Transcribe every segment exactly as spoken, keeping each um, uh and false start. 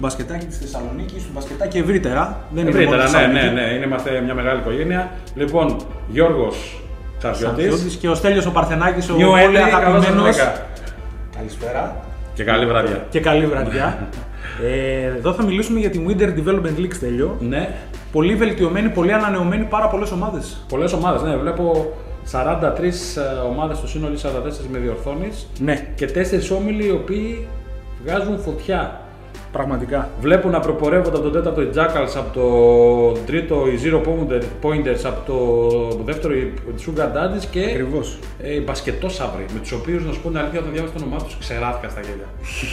μπασκετάκι της Θεσσαλονίκης, του μπασκετάκι ευρύτερα. Δεν ευρύτερα, είναι ναι, ναι, ναι, ναι, είμαστε μια μεγάλη οικογένεια. Λοιπόν, Γιώργος Τσαρδιώτης και ο Στέλιος ο Παρθενάκης, ο πολύ αγαπημένος. Καλησπέρα. Και καλή βραδιά. Και καλή βραδιά. ε, εδώ θα μιλήσουμε για τη Winter Development League, Στέλιο. Ναι. Πολύ βελτιωμένη, πολύ ανανεωμένη, πάρα πολλές ομάδες. Πολλές ομάδες, ναι. Βλέπω σαράντα τρεις ομάδες στο σύνολο, σαράντα τέσσερα με διορθώνεις. Ναι. Και τέσσερις όμιλοι οι οποίοι βγάζουν φωτιά. Πραγματικά. Βλέπω να προπορεύονται από τον τέταρτο οι Jackals, από το τρίτο οι Zero Pointers, από το δεύτερο οι Sugar Daddies και ακριβώς. Ε, οι μπασκετόσαυροι, με τους οποίους να σου πω την αλήθεια, όταν διάβασα το όνομά τους ξεράθηκα στα γέλια.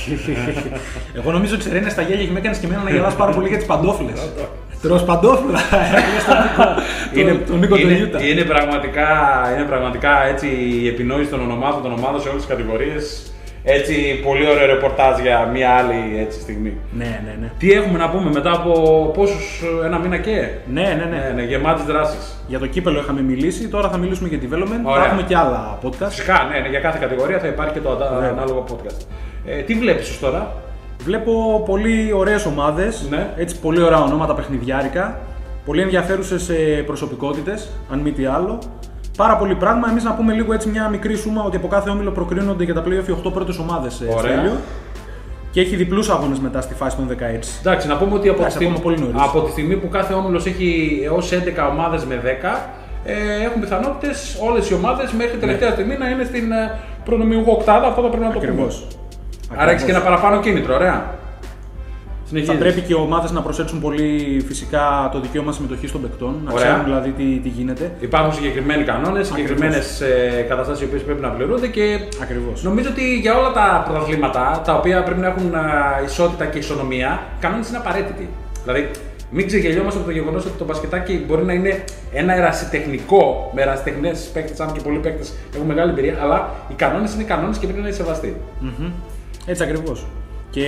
Εγώ νομίζω ότι ξεραίνε στα γέλια και με έκανες και εμένα να γελάς πάρα πολύ για τις παντόφλες. Τρως παντόφλα, είναι, τον Νίκο είναι, Τελιούτα. Είναι πραγματικά, είναι πραγματικά έτσι η επινόηση των ονομάτων των ομάδων σε όλες τις κατηγορίες. Έτσι, πολύ ωραίο ρεπορτάζ για μια άλλη έτσι, στιγμή. Ναι, ναι, ναι. Τι έχουμε να πούμε μετά από πόσους, ένα μήνα και. Ναι, ναι, ναι. ναι, ναι γεμάτες δράσεις. Για το κύπελο είχαμε μιλήσει, τώρα θα μιλήσουμε για development. Ωραία. Θα έχουμε και άλλα podcast. Φυσικά, ναι, ναι, για κάθε κατηγορία θα υπάρχει και το ναι. ανάλογο podcast. Ε, τι βλέπεις ως τώρα? Βλέπω πολύ ωραίες ομάδες, ναι. έτσι, πολύ ωραία ονόματα παιχνιδιάρικα, πολύ ενδιαφέρουσες προσωπικότητες, αν μη τι άλλο. Πάρα πολύ πράγμα. Εμείς να πούμε λίγο έτσι μια μικρή σούμα ότι από κάθε όμιλο προκρίνονται για τα play-off οι οκτώ πρώτες ομάδες. Στέλιο. Και έχει διπλούς αγώνες μετά στη φάση των δεκαέξι. Εντάξει, να πούμε ότι από, Εντάξει, τη, στιγμή, πολύ από τη στιγμή που κάθε όμιλος έχει έως έντεκα ομάδες με δέκα, ε, έχουν πιθανότητες όλες οι ομάδες μέχρι τελευταία ναι. στιγμή να είναι στην προνομιούχο οκτάδα. Αυτό θα πρέπει να το πούμε. Άρα έχεις και ένα παραπάνω κίνητρο, ωραία. Θα πρέπει και οι ομάδες να προσέξουν πολύ φυσικά το δικαίωμα συμμετοχής των παικτών, να Ωραία. ξέρουν δηλαδή τι, τι γίνεται. Υπάρχουν συγκεκριμένοι κανόνες, συγκεκριμένες ε, καταστάσεις οι οποίες πρέπει να πληρούνται και Ακριβώς. νομίζω ότι για όλα τα πρωταθλήματα τα οποία πρέπει να έχουν α, ισότητα και ισονομία, οι κανόνες είναι απαραίτητοι. Δηλαδή, μην ξεγελιόμαστε από το γεγονός ότι το μπασκετάκι μπορεί να είναι ένα ερασιτεχνικό, με ερασιτεχνές παίκτες, αν και πολλοί παίκτες έχουν μεγάλη εμπειρία, αλλά οι κανόνες είναι κανόνες και πρέπει να είναι σεβαστοί. Mm-hmm. Έτσι ακριβώς. Και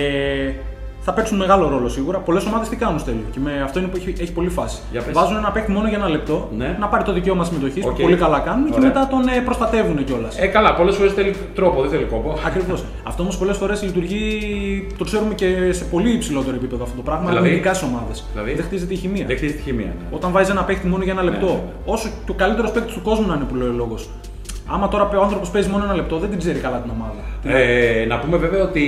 θα παίξουν μεγάλο ρόλο σίγουρα. Πολλές ομάδες τι κάνουν, Στέλιο, και με αυτό είναι που έχει, έχει πολύ φάση. Βάζουν ένα παίκτη μόνο για ένα λεπτό, ναι. να πάρει το δικαίωμα συμμετοχής, okay. που πολύ καλά κάνουν, Ωραία. και μετά τον ε, προστατεύουν κιόλας. Ε, καλά, πολλές φορές θέλει τρόπο, δεν θέλει κόπο. Ακριβώς. Αυτό όμως πολλές φορές λειτουργεί, το ξέρουμε και σε πολύ υψηλότερο επίπεδο αυτό το πράγμα, δηλαδή, αλλά ειδικά στις ομάδες. Δηλαδή, δεν χτίζεται η χημεία. Δεν χτίζεται η χημεία. Ναι. Όταν βάζει ένα παίκτη μόνο για ένα λεπτό, ναι, ναι. όσο και ο καλύτερος παίκτης του κόσμου να είναι που λέει ο λόγος. Άμα τώρα ο άνθρωπος παίζει μόνο ένα λεπτό, δεν την ξέρει καλά την ομάδα. Ε, να πούμε βέβαια ότι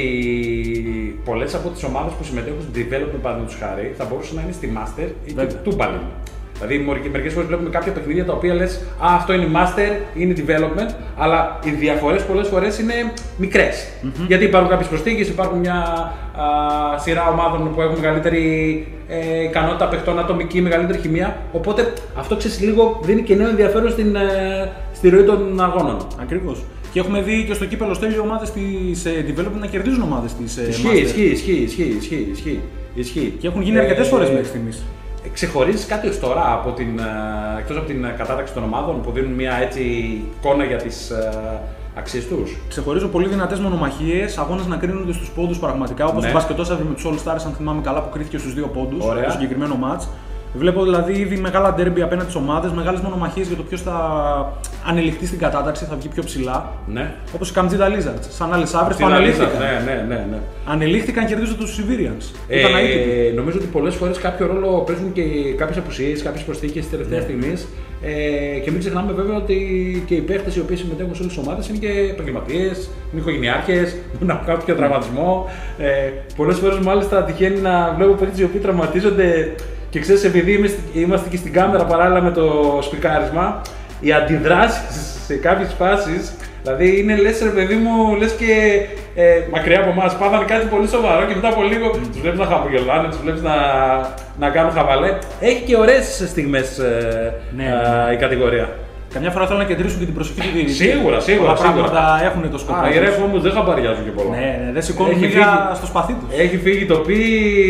πολλές από τις ομάδες που συμμετέχουν στην development, παραδείγματος χάρη, θα μπορούσαν να είναι στη master ή και τούμπαλιν. Δηλαδή, μερικές φορές βλέπουμε κάποια παιχνίδια τα οποία λες Α, αυτό είναι master, είναι development, αλλά οι διαφορές πολλές φορές είναι μικρές. Mm-hmm. Γιατί υπάρχουν κάποιες προσθήκες, υπάρχουν μια α, σειρά ομάδων που έχουν μεγαλύτερη ε, ικανότητα παιχτών, ατομική, μεγαλύτερη χημεία. Οπότε αυτό ξέρεις λίγο δίνει και νέο ενδιαφέρον στην, ε, στη ροή των αγώνων. Ακριβώς. Και έχουμε δει και στο κύπελο, Στέλιο, ομάδες της ε, development να κερδίζουν ομάδες της ε, ισχύει, ισχύει, ισχύει, ισχύει, ισχύει, ισχύει, ισχύει. Και έχουν γίνει αρκετές ε, φορές μέχρι στιγμής. Ξεχωρίζεις κάτι ως τώρα, από την, εκτός από την κατάταξη των ομάδων που δίνουν μια έτσι εικόνα για τις αξίες τους? Ξεχωρίζω πολύ δυνατές μονομαχίες, αγώνες να κρίνονται στους πόντους πραγματικά, όπως ναι. το μπασκετόσαυρι με τους All Stars, αν θυμάμαι καλά, που κρίθηκε στους δύο πόντους, το συγκεκριμένο match. Βλέπω δηλαδή ήδη μεγάλα ντέρμπι απέναντι στις ομάδες, μεγάλες μονομαχίες για το ποιος θα ανελιχθεί στην κατάταξη, θα βγει πιο ψηλά. Ναι. Όπως οι Kamjida Lizards, σαν άλλες άβρες που ανελήχθηκαν. Ναι, ναι, ναι, ναι. Ανελήχθηκαν κερδίζοντας τους Siberians. Ε, νομίζω ότι πολλές φορές κάποιο ρόλο παίζουν και κάποιες απουσίες, κάποιες προσθήκες της τελευταίας ναι. στιγμής. Ε, και μην ξεχνάμε βέβαια ότι και οι παίχτες οι οποίοι συμμετέχουν σε όλες τις ομάδες είναι και επαγγελματίες, είναι οικογενειάρχες, μπορούν να έχουν κάποιο τραυματισμό. Ε, πολλές φορές μάλιστα τυχαίνει να βλέπω παίχτες οι οποίοι τραυματίζονται. Και ξέρεις, επειδή είμαστε και στην κάμερα παράλληλα με το σπικάρισμα, οι αντιδράσεις σε κάποιες φάσεις, δηλαδή είναι λες ρε παιδί μου, λες και ε, μακριά από εμάς, πάθανε κάτι πολύ σοβαρό και μετά από λίγο τους βλέπεις να χαμογελάνε, τους βλέπεις να, να κάνουν χαβαλέ. Έχει και ωραίες στιγμές ε, ναι, ε, ε, η κατηγορία. Καμιά φορά θέλω να κεντρήσουν και την προσοχή του διαιτητή. Σίγουρα, σίγουρα. Πολλά πράγματα έχουν το σκοπό. Α, οι ρεφ όμως δεν χαμπαριάζουν και πολλά. Ναι, ναι, δεν σηκώνουν στο σπαθί τους. Έχει φύγει το πι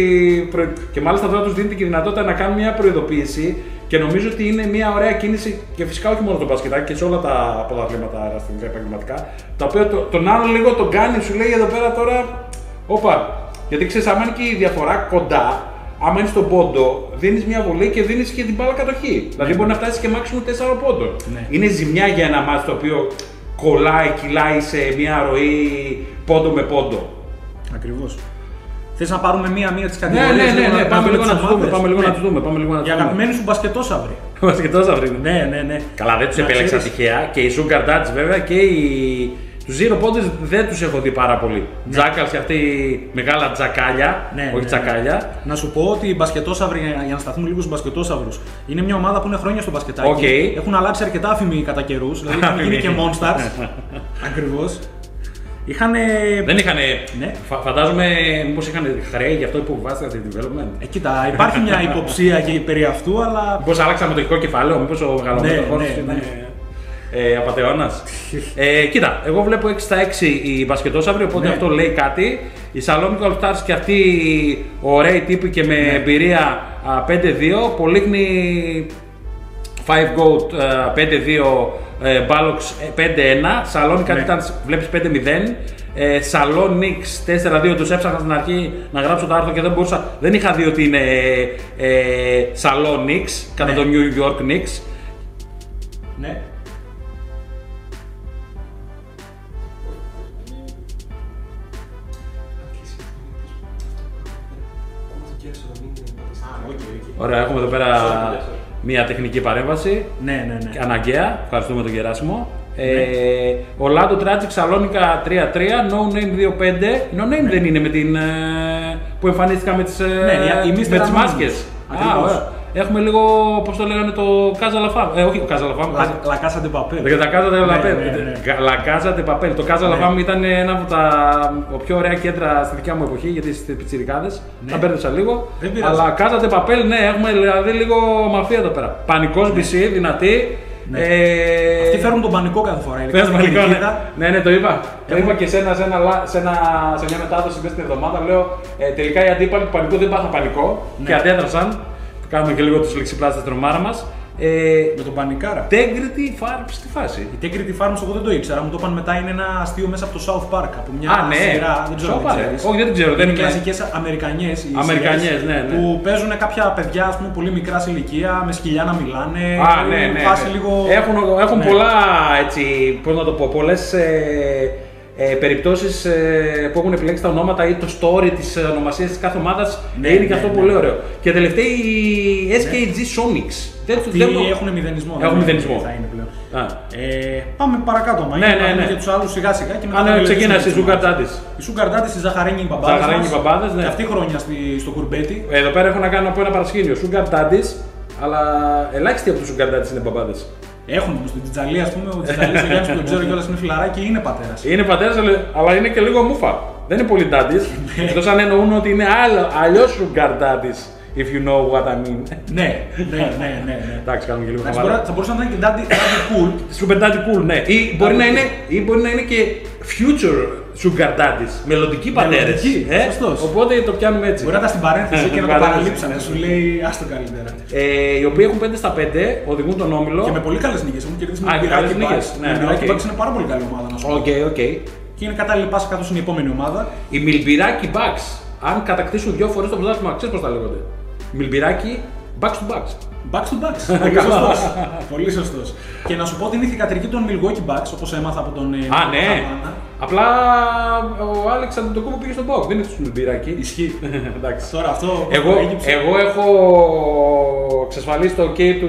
και μάλιστα τώρα τους δίνεται και η δυνατότητα να κάνουν μια προειδοποίηση και νομίζω ότι είναι μια ωραία κίνηση και φυσικά όχι μόνο το μπασκετάκι και σε όλα τα ποδαθλήματα αεραστικά επαγγελματικά. Τα οποία το, τον άλλο λίγο τον κάνει, σου λέει εδώ πέρα τώρα. Όπα. Γιατί ξέρεις, άμα είναι και η διαφορά κοντά. Άμα είναι στον πόντο, δίνεις μια βολή και δίνεις και την μπάλα κατοχή. Δηλαδή ναι. μπορεί να φτάσεις και μάξιμο τέσσερα πόντων. Ναι. Είναι ζημιά για ένα μάτι το οποίο κολλάει, κυλάει σε μια ροή πόντο με πόντο. Ακριβώς. Θες να πάρουμε μία-μία τις κατηγορίες? Ναι, ναι, ναι, ναι. Πάμε λίγο να τους δούμε. Πάμε λίγο ναι. να τους δούμε. Πάμε λίγο να τους Για δούμε. αγαπημένοι σου μπασκετόσαυροι. Μπασκετόσαυροι. Ναι, ναι, ναι. Καλά, δεν τους επέλεξα τυχαία. Και οι Sugar Daddies βέβαια και οι. Τους Zero Ponders δεν τους έχω δει πάρα πολύ. Ναι. Τζάκαλς και αυτοί μεγάλα τζακάλια, ναι, όχι ναι, τζακάλια. Ναι. Να σου πω ότι οι μπασκετόσαυροι, για να σταθούμε λίγο στους μπασκετόσαυρους, είναι μια ομάδα που είναι χρόνια στο μπασκετάκι. Okay. Έχουν αλλάξει αρκετά άφημοι κατά καιρούς, δηλαδή έχουν γίνει και Monsters. Ακριβώς. Είχανε... Δεν είχανε. Ναι. Φα, φαντάζομαι μήπως είχαν χρέη για αυτό που βάζετε αυτή τη development. Ε, κοίτα, υπάρχει μια υποψία και περί αυτού, αλλά. Μήπως άλλαξαμε το ηθικό κεφάλαιο, μήπως ο μεγαλομέτωχος ναι, ναι, είναι. Ναι. Ε, απατεώνας. ε, κοίτα, εγώ βλέπω έξι στα έξι οι μπασκετόσαυροι, οπότε ναι. αυτό λέει κάτι. Οι Salonic All Stars και αυτοί ωραίοι τύποι και με ναι. εμπειρία πέντε δύο. Πολύχνη five Goat πέντε δύο, Balox πέντε ένα. Salonic ναι. Titans βλέπεις πέντε μηδέν. Ε, Salonics τέσσερα δύο, τους έψαχνα στην αρχή να γράψω το άρθρο και δεν μπορούσα. Δεν είχα δει ότι είναι ε, ε, Salonics κατά ναι. το New York Knicks. Ναι. Ωραία, έχουμε εδώ πέρα μια τεχνική παρέμβαση. Ναι, ναι, ναι. Αναγκαία. Ευχαριστούμε τον Γεράσιμο. Ναι. Ε, ο Λάντο Tragic Σαλόνικα τρία τρία, No Name δύο πέντε. No Name ναι. δεν είναι με την, που εμφανίστηκα με τις, ναι, με τις μάσκες. Α, έχουμε λίγο, πώς το λέγανε, το Casa La Fame. Ε, όχι το Casa La Fame. La Casa de Papel. La Casa de Papel. La Casa de Papel. Το Casa La Fame ήταν ένα από τα πιο ωραία κέντρα στη δικιά μου εποχή, γιατί στις πιτσιρικάδες. Τα μπέρδεψα λίγο. Αλλά Casa de Papel, ναι, έχουμε δηλαδή λίγο μαφία εδώ πέρα. Πανικός μπι σι, δυνατή. Ναι. Ε... Αυτοί φέρουν τον πανικό κάθε φορά. Φέρουν πανικό, ναι. ναι, ναι, το είπα. Το είπα και σε, ένα, σε, ένα, σε, ένα, σε μια μετάδοση μέσα στην εβδομάδα. Λέω ε, τελικά οι αντίπαλοι του πανικού δεν πάθαν πανικό ναι. και αντέδρασαν. Κάνουμε και λίγο τους λεξιπλάστες στην τρομάρα μας. Ε, με τον πανικάρα. Tegrity Farms στη φάση. Η Tegrity Farms εγώ δεν το ήξερα. Μου το είπαν μετά, είναι ένα αστείο μέσα από το South Park. Από μια Α, ναι. σειρά. Δεν ξέρω αν ξέρεις. Όχι, δεν την ξέρω. Είναι κλασικές Αμερικανιές. Αμερικανιές, ναι, ναι. Που παίζουν κάποια παιδιά ας πούμε, πολύ μικρά σε ηλικία, με σκυλιά να μιλάνε. Α, ναι, ναι. ναι. Λίγο... Έχουν, έχουν ναι. πολλά έτσι, πώς να το πω, πολλές ε, ε, περιπτώσεις ε, που έχουν επιλέξει τα ονόματα ή το story της ονομασίας της κάθε ομάδας. Ναι, είναι ναι, και αυτό ναι, πολύ ναι. ωραίο. Και τελευταία η ες κέι τζι Sonics. Αυτοί δεν έχουν μηδενισμό. Έχουν μηδενισμό. Θα είναι πλέον. Ε, πάμε παρακάτω. Μα ναι, ναι, ναι. Και τους άλλους σιγά σιγά. Και μετά Α, ναι, ξεκίνα οι Sugar Daddies. Οι Sugar Daddies, οι Ζαχαρένιοι μπαμπάδες. Ζαχαρένιοι μπαμπάδες, ναι. Και αυτή χρόνια στη, στο κουρμπέτι. Εδώ πέρα έχω να κάνω από ένα παρασκήνιο. Sugar Daddies, αλλά ελάχιστοι από τους Sugar Daddies είναι μπαμπάδες. Έχουν όμως την Τζαλή, ας πούμε, ο Τζαλής ο Γιάννης που τον ξέρω κιόλας είναι φιλαράκι και είναι πατέρας. Είναι πατέρας, αλλά είναι και λίγο μούφα. Δεν είναι πολύ daddies. Εκτός αν εννοούν ότι είναι άλλο, αλλιώς Sugar Daddies. If you know what I mean. Ναι, ναι, ναι, ναι. Εντάξει, κάνουμε και λίγο χαβάλα. Θα μπορούσε να είναι και Daddy Cool. Super Daddy Cool, ναι. Ή μπορεί να είναι, ή μπορεί να είναι και Future Sugar Daddies. Μελλοντικοί πατέρες. Ε? Σωστός. Οπότε το πιάνουμε έτσι. Μπορεί να ήταν στην παρένθεση και να το παραλείψανε. Σου λέει άστο καλύτερα. Ε, οι οποίοι έχουν πέντε στα πέντε, οδηγούν τον όμιλο. Και με πολύ καλές νίκες. Έχουν κερδίσει με την Πυράκη Bucks. Η Πυράκη Bucks είναι πάρα πολύ καλή ομάδα να σου πω. Και είναι κατάλληλη πάσα καθώς είναι η επόμενη ομάδα. Η Milwaukee Bucks, αν κατακτήσουν δύο φορές το πρωτάθλημα, ξέρεις πώς τα λέγονται. Milwaukee Bucks to Bucks. Bucks to Bucks. Πολύ σωστός. Πολύ σωστός. Και να σου πω ότι είναι η θυγατρική των Milwaukee Bucks, όπως έμαθα από τον. Α, ναι. Απλά ο Άλεξ Αντετοκούμπο πήγε στον Bucks, δεν είναι στο Milwaukee. Ισχύει. Εντάξει. Τώρα αυτό. Εγώ, εγώ έχω εξασφαλίσει το OK του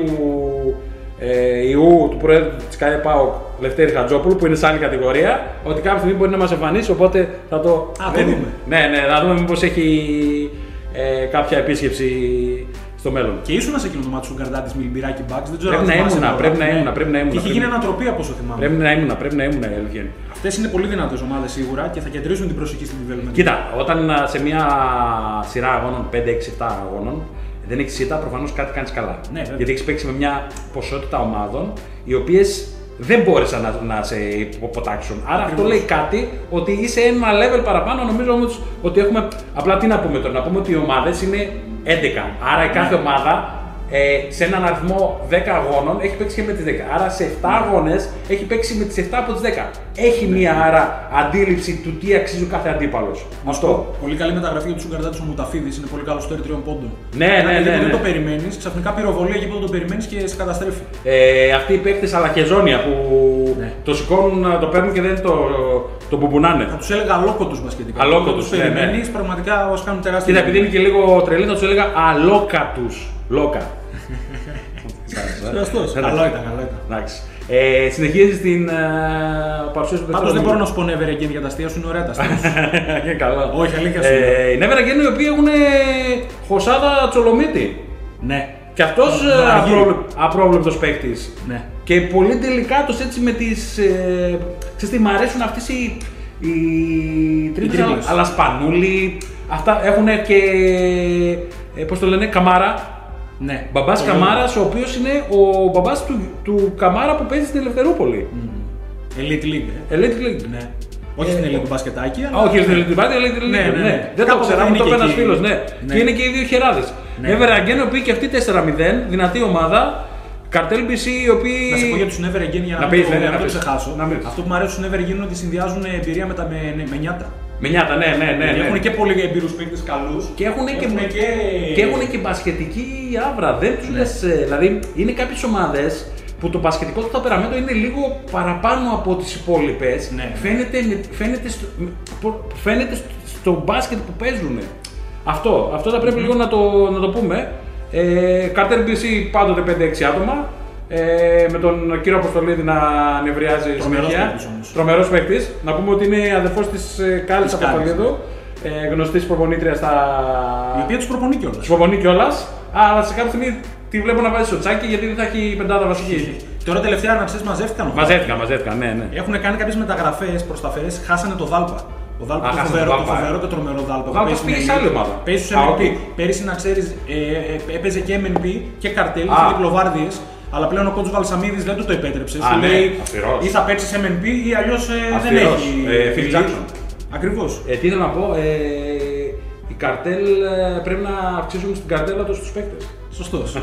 ε, ιού του Προέδρου της ΚΑΕ ΠΑΟΚ, Λευτέρη Χατζόπουλου, που είναι σε άλλη κατηγορία, ότι κάποια στιγμή μπορεί να μας εμφανίσει, οπότε θα το. Α, το δούμε. Ναι, ναι, θα δούμε μήπως έχει ε, κάποια επίσκεψη στο μέλλον. Και ήσουν σε εκείνο το μάτι του Sugar Daddies Milwaukee Bucks, δεν ξέρω πρέπει να ήμουνα, πρέπει να ήμουνα, πρέπει να ήμουνα. Και είχε γίνει ανατροπή από όσο θυμάμαι. Πρέπει να ήμουνα, πρέπει να ήμουνα, η αλήθεια είναι. Αυτές είναι πολύ δυνατές ομάδες σίγουρα και θα κεντρήσουν την προσοχή στην development. Κοίτα, όταν σε μια σειρά αγώνων πέντε έξι επτά αγώνων δεν έχεις ήττα, προφανώς κάτι κάνεις καλά. Ναι, γιατί έχεις παίξει με μια ποσότητα ομάδων οι οποίες δεν μπόρεσαν να, να σε υποτάξουν. Άρα Ακριβώς. αυτό λέει κάτι ότι είσαι ένα level παραπάνω. Νομίζω όμως ότι έχουμε. Απλά τι να πούμε τώρα, να πούμε ότι οι ομάδες είναι έντεκα. Άρα η κάθε ομάδα Ε, σε έναν αριθμό δέκα αγώνων έχει παίξει και με τις δέκα. Άρα σε επτά αγώνες έχει παίξει με τις επτά από τις δέκα. Έχει μία άρα αντίληψη του τι αξίζει ο κάθε αντίπαλος. Αυτό. Πολύ καλή μεταγραφή για του Σουγκαρδάτου ο Μουταφίδης, είναι πολύ καλό στο τριών πόντων. Ναι, ναι, ναι, ναι. Δεν το περιμένεις, ξαφνικά πυροβολία εκεί που το περιμένεις και σε καταστρέφει. Ε, αυτοί οι παίκτες αλλά και ζώνια που ναι. το σηκώνουν, το παίρνουν και δεν το, το μπουπουνάνε. Θα τους έλεγα αλόκοτους μπασκετικά. Αλόκοτους, ναι, περιμένεις, ναι. Πραγματικά όσοι κάνουν τεράστια. Κοίτα, επειδή είναι και λίγο τρελή, θα τους έλεγα αλόκατους. Λόκα. Σωστός. Καλό ήταν, καλό ήταν. Εντάξει. Ε, συνεχίζεις την ε, παρουσίαση του Πάντως δεν μπορώ να σου πω Never Again για τα αστεία σου, είναι ωραία τα αστεία σου. Είναι καλά. Όχι, αλήθεια σου. Ε, Never Again οι οποίοι έχουν Χωσάδα Τσολομίτη. Ναι. Και αυτός απρόβλεπτος παίκτης. Ναι. Και πολύ τελικά τους έτσι με τις. Ε, ξέρεις τι, μ' αρέσουν αυτές οι. Οι τρίπλες αλλά σπανούλοι. Αυτά έχουν και. Ε, πώς το λένε, Καμάρα. Ναι. Μπαμπάς Καμάρας, ο οποίος είναι ο μπαμπάς του, του Καμάρα που παίζει στην Ελευθερούπολη. Mm. Elite League. Ε. Elite League. Ναι. Όχι στην Elite του μπασκετάκι, αλλά. Όχι στην Elite του μπασκετάκι, ναι, ναι, ναι. Δεν το ξέρω, μου το είπε ένας φίλος. Ναι. Και είναι και οι δύο χεράδες. Never Again, οι οποίοι και αυτοί τέσσερα μηδέν, δυνατή ομάδα. Καρτέλ μπι σι, οι οποίοι. Να σε πω για τους Never Again για να, να, πεις, το, ναι, να να το πεις. ξεχάσω. Να Αυτό που μου αρέσει στους Never Again είναι ότι συνδυάζουν εμπειρία με, τα, με, με νιάτα. Με νιάτα, ναι, ναι, ναι. ναι. Έχουν και πολύ εμπειρούς παίκτες καλούς. Και έχουν και, και... και, έχουν και μπασκετική άβρα. Δεν τους ναι. λες. Δηλαδή, είναι κάποιες ομάδες που το μπασκετικό του ταπεραμέντο είναι λίγο παραπάνω από τις υπόλοιπες. Ναι. Φαίνεται, φαίνεται, στο, φαίνεται στο μπάσκετ που παίζουν. Αυτό, αυτό θα πρέπει mm. λίγο να το, να το πούμε. Ε, Καρτέλ μπι σι πάντοτε πέντε έξι άτομα. Ε, με τον κύριο Αποστολίδη να νευριάζει συνέχεια. Τρομερός παίκτης. Να πούμε ότι είναι αδερφός της Κάλλης Αποστολίδου. Ε, γνωστής προπονήτρια στα. Η οποία τους προπονεί κιόλας. Τους προπονεί κιόλας. Αλλά σε κάποια στιγμή τη βλέπω να βάζει στο τσάκι γιατί δεν θα έχει πεντάδα βασική. Τώρα τελευταία να ξέρεις μαζεύτηκαν. Μαζεύτηκαν, μαζεύτηκαν, ναι, ναι. Έχουν κάνει κάποιες μεταγραφές προς τα φέρες, χάσανε το Δάλπα. Ο Δάλπα το φοβερό, το φοβερό και τρομερό Δάλπα. Ο Δάλπας πήγε σε άλλη ομάδα. Παίζει στους εμ εν πι. Πέρυσι να ξέρεις ε, έπαιζε και εμ εν πι και Καρτέλ, είχε διπλοβάρδιες. Αλλά πλέον ο κότσος Βαλσαμίδης δεν του το επέτρεψε. Α, Σου ναι, λέει αυστηρός. ή θα παίξεις εμ εν πι ή αλλιώς ε, δεν έχει. Φιλ Τζάκσον. Ακριβώς. Ε, τι ήθελα να πω, ε, η Καρτέλ ε, πρέπει να αυξήσουν στην καρτέλα τους τους παίκτες. Σωστός.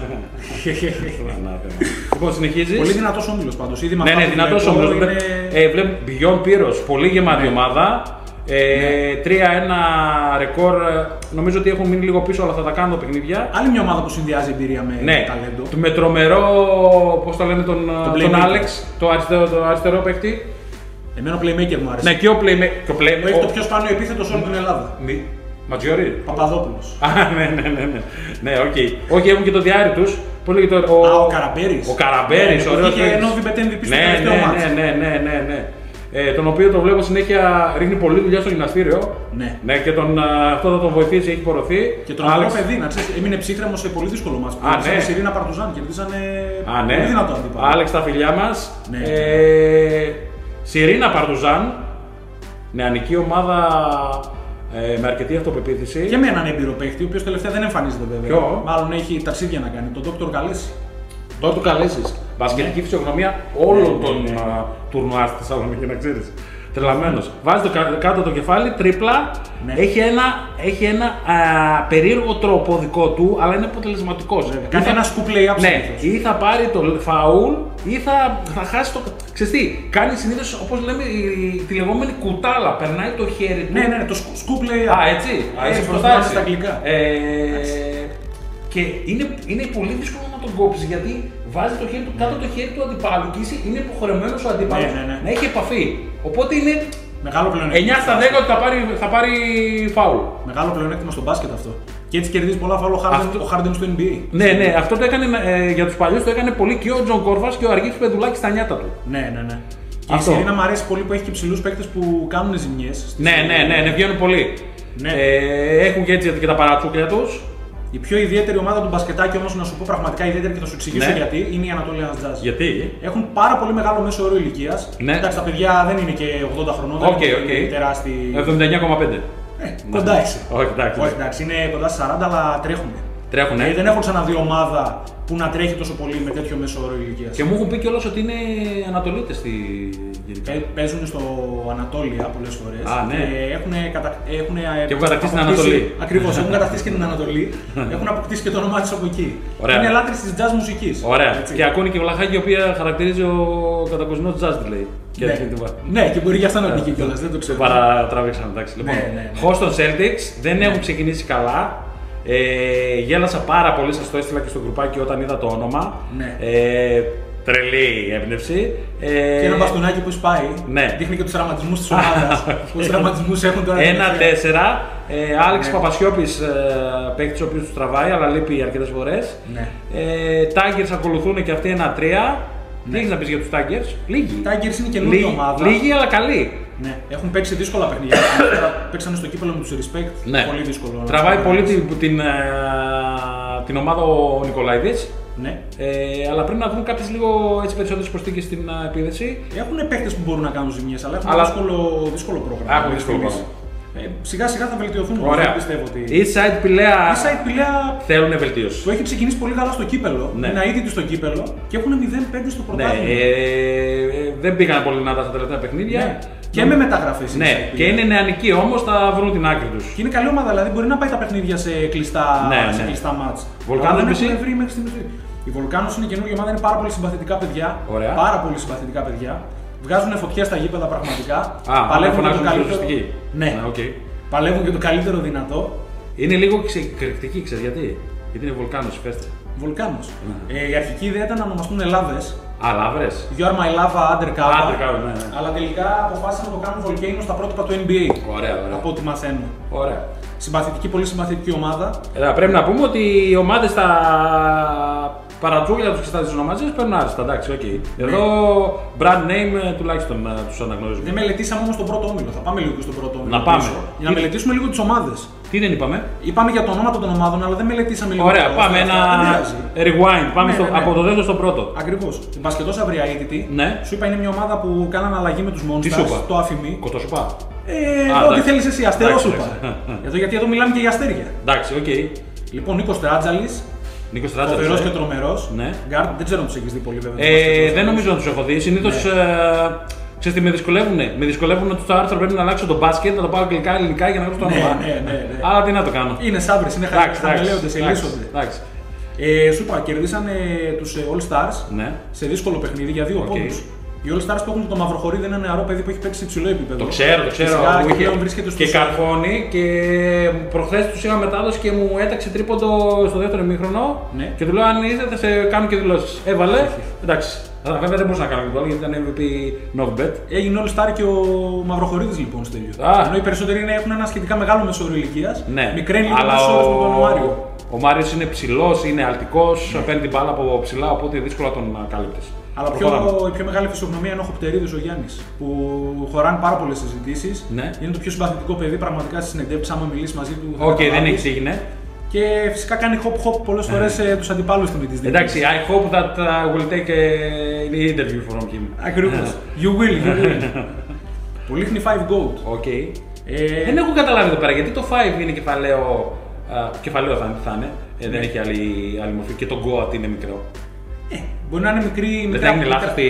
Λοιπόν, συνεχίζεις. Πολύ δυνατός όμιλος πάντως. Ήδη ναι, ναι, δυνατός όμιλος. Είναι... Ε, βλέπω Beyond Pyrrhos, πολύ γεμάτη ομάδα. τρία ένα ε, ρεκόρ, νομίζω ότι έχουν μείνει λίγο πίσω, αλλά θα τα κάνουν τα παιχνίδια. Άλλη μια ομάδα που συνδυάζει εμπειρία με ναι, ταλέντο. Με τρομερό, πώς το λένε, τον, τον Άλεξ, το αριστερό, το αριστερό παίκτη. Εμένα ο playmaker μου άρεσε. Ναι, και ο playmaker. Play... Έχει το πιο σπάνιο επίθετο σε όλη την Ελλάδα. Μη... Ματζιόρι. Παπαδόπουλος. Α, ναι, ναι, ναι. Ναι, ναι, οκ. Okay. Όχι, έχουν και το διάρρη τους. Που λέγεται ο, Α, ο Καραμπέρης. Ο Καραμπέρης, ναι, ωραίος. Και ενώ βι πι εμ βι πι στο ναι, τελευταίο ναι, μάτς. Ναι, ναι, ναι, ναι. Ε, τον οποίο το βλέπω συνέχεια ρίχνει πολύ δουλειά στο γυμναστήριο. Ναι. Ναι, και τον, αυτό θα τον βοηθήσει, έχει πορωθεί. Και τον άλλο παιδί, να ξέρεις, έμεινε ψύχρεμο σε πολύ δύσκολο μάτς. Α, ναι. Σε Σιρήνα Παρτουζάν, κερδίσανε Α, ναι. πολύ δυνατό αντίπαλο. Άλεξ, τα φιλιά μας. Ναι. Ε, Σιρήνα Παρτουζάν, νεανική ομάδα ε, με αρκετή αυτοπεποίθηση. Και με έναν έμπειρο παίχτη, ο οποίος τελευταία δεν εμφανίζεται βέβαια. Ποιο? Μάλλον έχει ταξίδια να κάνει, τον Δόκτωρ Καλέση. Τώρα του καλέσεις. Βασιλική ναι. φυσιογνωμία όλων ναι, των ναι, ναι. τουρνουά στη Θεσσαλονίκη, να ξέρεις. Τρελαμένος. Βάζει το κάτω το κεφάλι, τρίπλα. Ναι. Έχει ένα, έχει ένα α, περίεργο τρόπο δικό του, αλλά είναι αποτελεσματικός. Κάνει ένα scoop layup. Ναι, ή θα πάρει το φαούλ ή θα, θα χάσει το. Ξέρεις τι, κάνει συνήθως όπως λέμε η, τη λεγόμενη κουτάλα. Περνάει το χέρι του. Ναι, ναι, ναι, το scoop layup. Α, έτσι. Α, έτσι προστάζει στα αγγλικά. Ε, και είναι, είναι πολύ δύσκολο να τον κόψει γιατί βάζει το χέρι του κάτω το χέρι του αντιπάλου και είναι υποχρεωμένος ο αντίπαλος ναι, ναι, ναι. να έχει επαφή. Οπότε είναι μεγάλο πλεονέκτημα. εννιά στα δέκα ότι θα πάρει, θα πάρει φάουλ. Μεγάλο πλεονέκτημα στο μπάσκετ αυτό. Και έτσι κερδίζει πολλά φάουλ ο Harden, αυτό... ο Harden στο εν μπι έι. Ναι, ναι, αυτό το έκανε ε, για τους παλιούς, το έκανε πολύ και ο Τζον Κόρβας και ο Αργύρης Πεδουλάκης στα νιάτα του. Ναι, ναι, ναι. Και αυτό. Η Σιρήνα μου αρέσει πολύ που έχει και ψηλούς παίκτες που κάνουν ζημιές. Ναι, ναι, ναι, ναι, βγαίνουν πολύ. Ναι. Ε, έχουν και έτσι και τα παρατσούκλια τους. Η πιο ιδιαίτερη ομάδα του μπασκετάκι όμως, να σου πω πραγματικά ιδιαίτερη και θα σου εξηγήσω ναι. γιατί, είναι η Anatolian Jazz. Γιατί? Έχουν πάρα πολύ μεγάλο μέσο όρο ηλικίας. Ναι. Εντάξει, τα παιδιά δεν είναι και ογδόντα χρονών, δεν okay, είναι okay. τεράστιοι. εβδομήντα εννιά κόμμα πέντε. Ε, κοντά είσαι. Όχι, εντάξει. Όχι, εντάξει, είναι κοντά στα σαράντα, αλλά τρέχουν. Τρέχουνε. Ε, δεν έχω ξαναδεί ομάδα που να τρέχει τόσο πολύ με τέτοιο μέσο όρο ηλικίας. Και μου έχουν πει κιόλας ότι είναι Ανατολίτες στη γενικά. Ε, παίζουν στο Ανατόλια πολλές φορές. Α, ναι. Και έχουν, κατα... έχουν, και έχουν κατακτήσει την Ανατολή. Ακριβώς, έχουν κατακτήσει και την Ανατολή. Έχουν αποκτήσει και το όνομά της από εκεί. Ωραία. Είναι λάτρεις της jazz μουσικής. Ωραία. Έτσι. Και ακούνε και βλαχάκι η οποία χαρακτηρίζει ο κατακοσμός jazz λέει. Ναι. Ναι, και μπορεί για αυτό να μπήκε κιόλας, δεν το ξέρω. Παρατραβήξαμε, εντάξει. Λοιπόν, ναι, ναι, ναι. Houston Celtics δεν ναι. έχουν ξεκινήσει καλά. Ε, γέλασα πάρα πολύ, σας το έστειλα και στο γκρουπάκι όταν είδα το όνομα. Ναι. Ε, τρελή έμπνευση. Ε, και ένα μπαστούνάκι που σπάει. Ναι. Δείχνει και τους τραυματισμούς της ομάδας. Πόσους τραυματισμούς έχουν τώρα. ένα τέσσερα. Ε, Άλεξ ναι. Παπασιώπης ε, παίκτης ο οποίος τους τραβάει, αλλά λείπει αρκετές φορές. Ναι. Ε, Tigers ακολουθούν και αυτοί ένα τρία. Ναι. Τι έχεις να πεις για τους Tigers? Λίγοι. Οι Tigers είναι καινούργια ομάδα. Λίγοι αλλά καλοί. Ναι. Έχουν παίξει δύσκολα παιχνίδια. Παίξανε στο κύπελλο με τους Respect. Ναι. Πολύ δύσκολο. Τραβάει πολύ την, την, ε, την ομάδα ο Νικολαίδης. Ναι. Ε, αλλά πρέπει να δουν κάποιες λίγο έτσι, περισσότερες προσθήκες στην uh, επίδεση. Έχουν παίκτες που μπορούν να κάνουν ζημιές, αλλά έχουν αλλά... δύσκολο, δύσκολο πρόγραμμα. Έχουν δύσκολο πρόγραμμα. Ε, σιγά σιγά θα βελτιωθούν. Ωραία. Πιστεύω ότι... Eastside Πηλαία Πηλαία θέλουν βελτίωση. Που έχει ξεκινήσει πολύ καλά στο κύπελλο. Ναι. Είναι αίτητη στο κύπελλο και έχουν μηδέν πέντε στο πρωτάθλημα. Ναι, ε, δεν πήγαν πολύ δυνατά στα τελευταία παιχνίδια. Ναι. Και με μεταγραφές. Ναι, και είναι νεανικοί όμως, θα βρουν την άκρη τους. Και είναι καλή ομάδα, δηλαδή μπορεί να πάει τα παιχνίδια σε κλειστά, ναι, σε ναι. κλειστά μάτς. Βολκάνος δεν έχουν βρει μέχρι στιγμής. Η Βολκάνος είναι καινούργια ομάδα, είναι πάρα πολύ συμπαθητικά παιδιά. Ωραία. Πάρα πολύ συμπαθητικά παιδιά. Βγάζουν φωτιές στα γήπεδα πραγματικά. Α, παλεύουν και το καλύτερο. Ναι, ναι. Okay. Παλεύουν και το καλύτερο δυνατό. Είναι λίγο εκρηκτική, ξέρεις γιατί? Γιατί είναι Βολκάνος, πέστε. Βολκάνος. Mm. Ε, η αρχική ιδέα ήταν να ονομαστούν Ελλάδες. Α, Λάβρες. You are my lava, undercover. Undercover, ναι, ναι. Αλλά τελικά αποφάσισαν να το κάνουν Volcano στα πρότυπα του N B A. Ωραία, ωραία. Από ό,τι μαθαίνω. Ωραία. Συμπαθητική, πολύ συμπαθητική ομάδα. Ε, πρέπει να πούμε ότι οι ομάδες στα παρατσούγια τους και στα ονομαζίες παίρνουν άριστα. Εντάξει, οκ. Okay. Ναι. Εδώ brand name τουλάχιστον τους αναγνωρίζουμε. Δεν μελετήσαμε όμως τον πρώτο όμιλο. Θα πάμε λίγο και στον πρώτο όμιλο. Να πάμε. Για να μελετήσουμε λίγο τις ομάδες. Τι δεν είπαμε? Είπαμε για το ονόματα των ομάδων, αλλά δεν μελετήσαμε λίγο. Ωραία, πάμε ένα rewind. Πάμε ναι, στο, ναι, ναι. από το δεύτερο στο πρώτο. Ακριβώς. Η Μπασκετός Αυριακή. Ναι. Σου είπα είναι μια ομάδα που κάνανε αλλαγή με τους Monsters. Το αφημί. Κοτοσουπά. Ε, ό,τι θέλεις εσύ, αστερό σου είπα. Εδώ, γιατί εδώ μιλάμε και για αστέρια. Εντάξει, οκ. Okay. Λοιπόν, Νίκος Τράτζαλης. Νίκος Τράτζαλης. Φοβερός ε. και τρομερός. Ναι. Guard, δεν ξέρω αν τους έχεις δει πολύ βέβαια. Ε, δεν νομίζω να τους έχω δει. Συνήθως. Ναι. Ε, Ξέρεις τι με δυσκολεύουν, με δυσκολεύουν ότι στο άρθρο πρέπει να αλλάξω το μπάσκετ, να το πάω αγγλικά ελληνικά για να γράψω το όνομα. Ναι, ναι, ναι, ναι. Αλλά τι να το κάνω. Είναι σάμπρες, είναι χαμελέοντες, ελίσσονται. Ε, σου είπα, κερδίσαν ε, τους ε, All Stars ναι. σε δύσκολο παιχνίδι για δύο okay. πόντους. Οι All Stars που έχουν το Μαυροχωρίδη, ένα νεαρό παιδί που έχει παίξει σε υψηλό επίπεδο. Το ξέρω, το ξέρω. Και, είχε... βρίσκεται και καρφώνει και προχθές τους είχα μετάδοση και μου έταξε τρίποντο στο δεύτερο ημίχρονο. Ναι. Και του λέω: αν ήθελε, θα σε κάνω και δηλώσεις. Έβαλε. Εντάξει. Αλλά βέβαια δεν μπορούσα να κάνω και το γιατί ήταν εμ βι πι Novbet. Έγινε All Star και ο Μαυροχωρίδης λοιπόν στο τέλειο. Ενώ οι περισσότεροι είναι, έχουν ένα σχετικά μεγάλο μεσόωρο ηλικίας. Ναι. Μικραίνει λίγο μεσόωρο με τον Μάριο. Ο Μάριος είναι ψηλός, είναι αλτικός, ναι. παίρνει την μπάλα από ψηλά, οπότε δύσκολα τον κάλυπτες. Αλλά πιο, η πιο μεγάλη φυσιογνωμία είναι ο Χοπτερίδης ο Γιάννης, που χωράνε πάρα πολλές συζητήσεις. Ναι. Είναι το πιο συμπαθητικό παιδί, πραγματικά στις συνεντεύξεις, άμα μιλήσει μαζί του. Οκ, okay, δεν εξήγηνε. Και φυσικά κάνει hop-hop πολλές φορές ε, τους αντιπάλους του με τις δικές. Εντάξει, I hope that uh, will take uh, the interview from him. Ακριβώς. You will, you will. Που λίχνει five gold. Okay. Ε... Δεν έχω καταλάβει εδώ πέρα γιατί το five είναι κεφαλαίο. Uh, κεφαλαίο θα, θα είναι, ε, δεν έχει άλλη, άλλη μορφή και το goat είναι μικρό. Ε, μπορεί να είναι μικρή. Δεν θα είναι λάθος στη.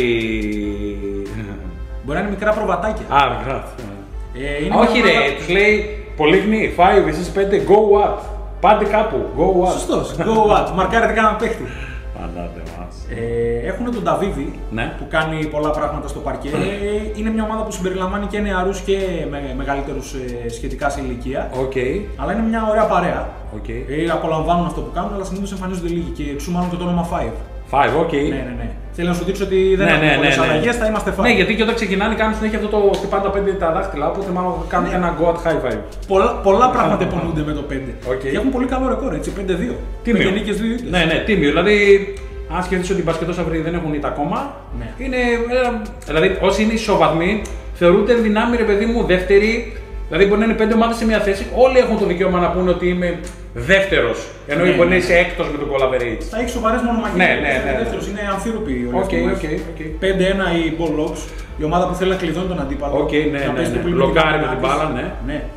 Μπορεί να είναι μικρά προβατάκια. Α, μικρά. Ε, είναι όχι, ρε, τους λέει Πολύχνη, five, εσείς πέντε, go what. Πάντε κάπου, go what. Σωστός, go what. Μαρκάρετε κανένα παίχτη. Φαντάτε μας. Ε, έχουν τον Νταβίδη ναι. που κάνει πολλά πράγματα στο παρκέ. Ε, είναι μια ομάδα που συμπεριλαμβάνει και νεαρούς και με, μεγαλύτερους ε, σχετικά σε ηλικία. Okay. Αλλά είναι μια ωραία παρέα. Okay. Ε, απολαμβάνουν αυτό που κάνουν, αλλά συνήθως εμφανίζονται λίγοι και εξού μάλλον και το όνομα five. five, οκ. Okay. Ναι, ναι, ναι. Θέλω να σου δείξω ότι δεν ναι, έχουμε ναι, πολλές ναι, ναι. αλλαγές, θα είμαστε five. Ναι, γιατί και όταν ξεκινάνε κάνουν συνέχεια αυτό το χτυπάνε τα πέντε τα δάχτυλα, οπότε μάλλον κάνουν ναι. ένα go at high five. Πολλά, πολλά πράγματα επονούνται με το πέντε. Okay. Και έχουν πολύ καλό ρεκόρ, έτσι, πέντε δύο. Τίμιο. πέντε νίκες, δύο ήττες. Ναι, ναι, τίμιο. Δηλαδή, αν σκεφτείς ότι οι μπασκετός αύριο δεν έχουν ήττα ακόμα, ναι. είναι. Δηλαδή, όσοι είναι ισοβαθμοί, θεωρούνται δυνάμει, ρε παιδί μου, δεύτερη. Δηλαδή, μπορεί να είναι πέντε ομάδες σε μια θέση, όλοι έχουν το δικαίωμα να πούνε ότι είμαι δεύτερος. Ενώ ναι, μπορεί να είσαι έκτος με τον goal average. Θα έχει σοβαρές μονομαχίες. Ναι, ναι, ναι. Δεύτερος είναι αμφίροποι όλοι okay, αυτοί. Okay, okay. πέντε ένα η Ball Locks, η ομάδα που θέλει να κλειδώνει τον αντίπαλο. Okay, ναι, ναι, ναι, ναι. Λοκάρει με την μπάλα, ναι. ναι.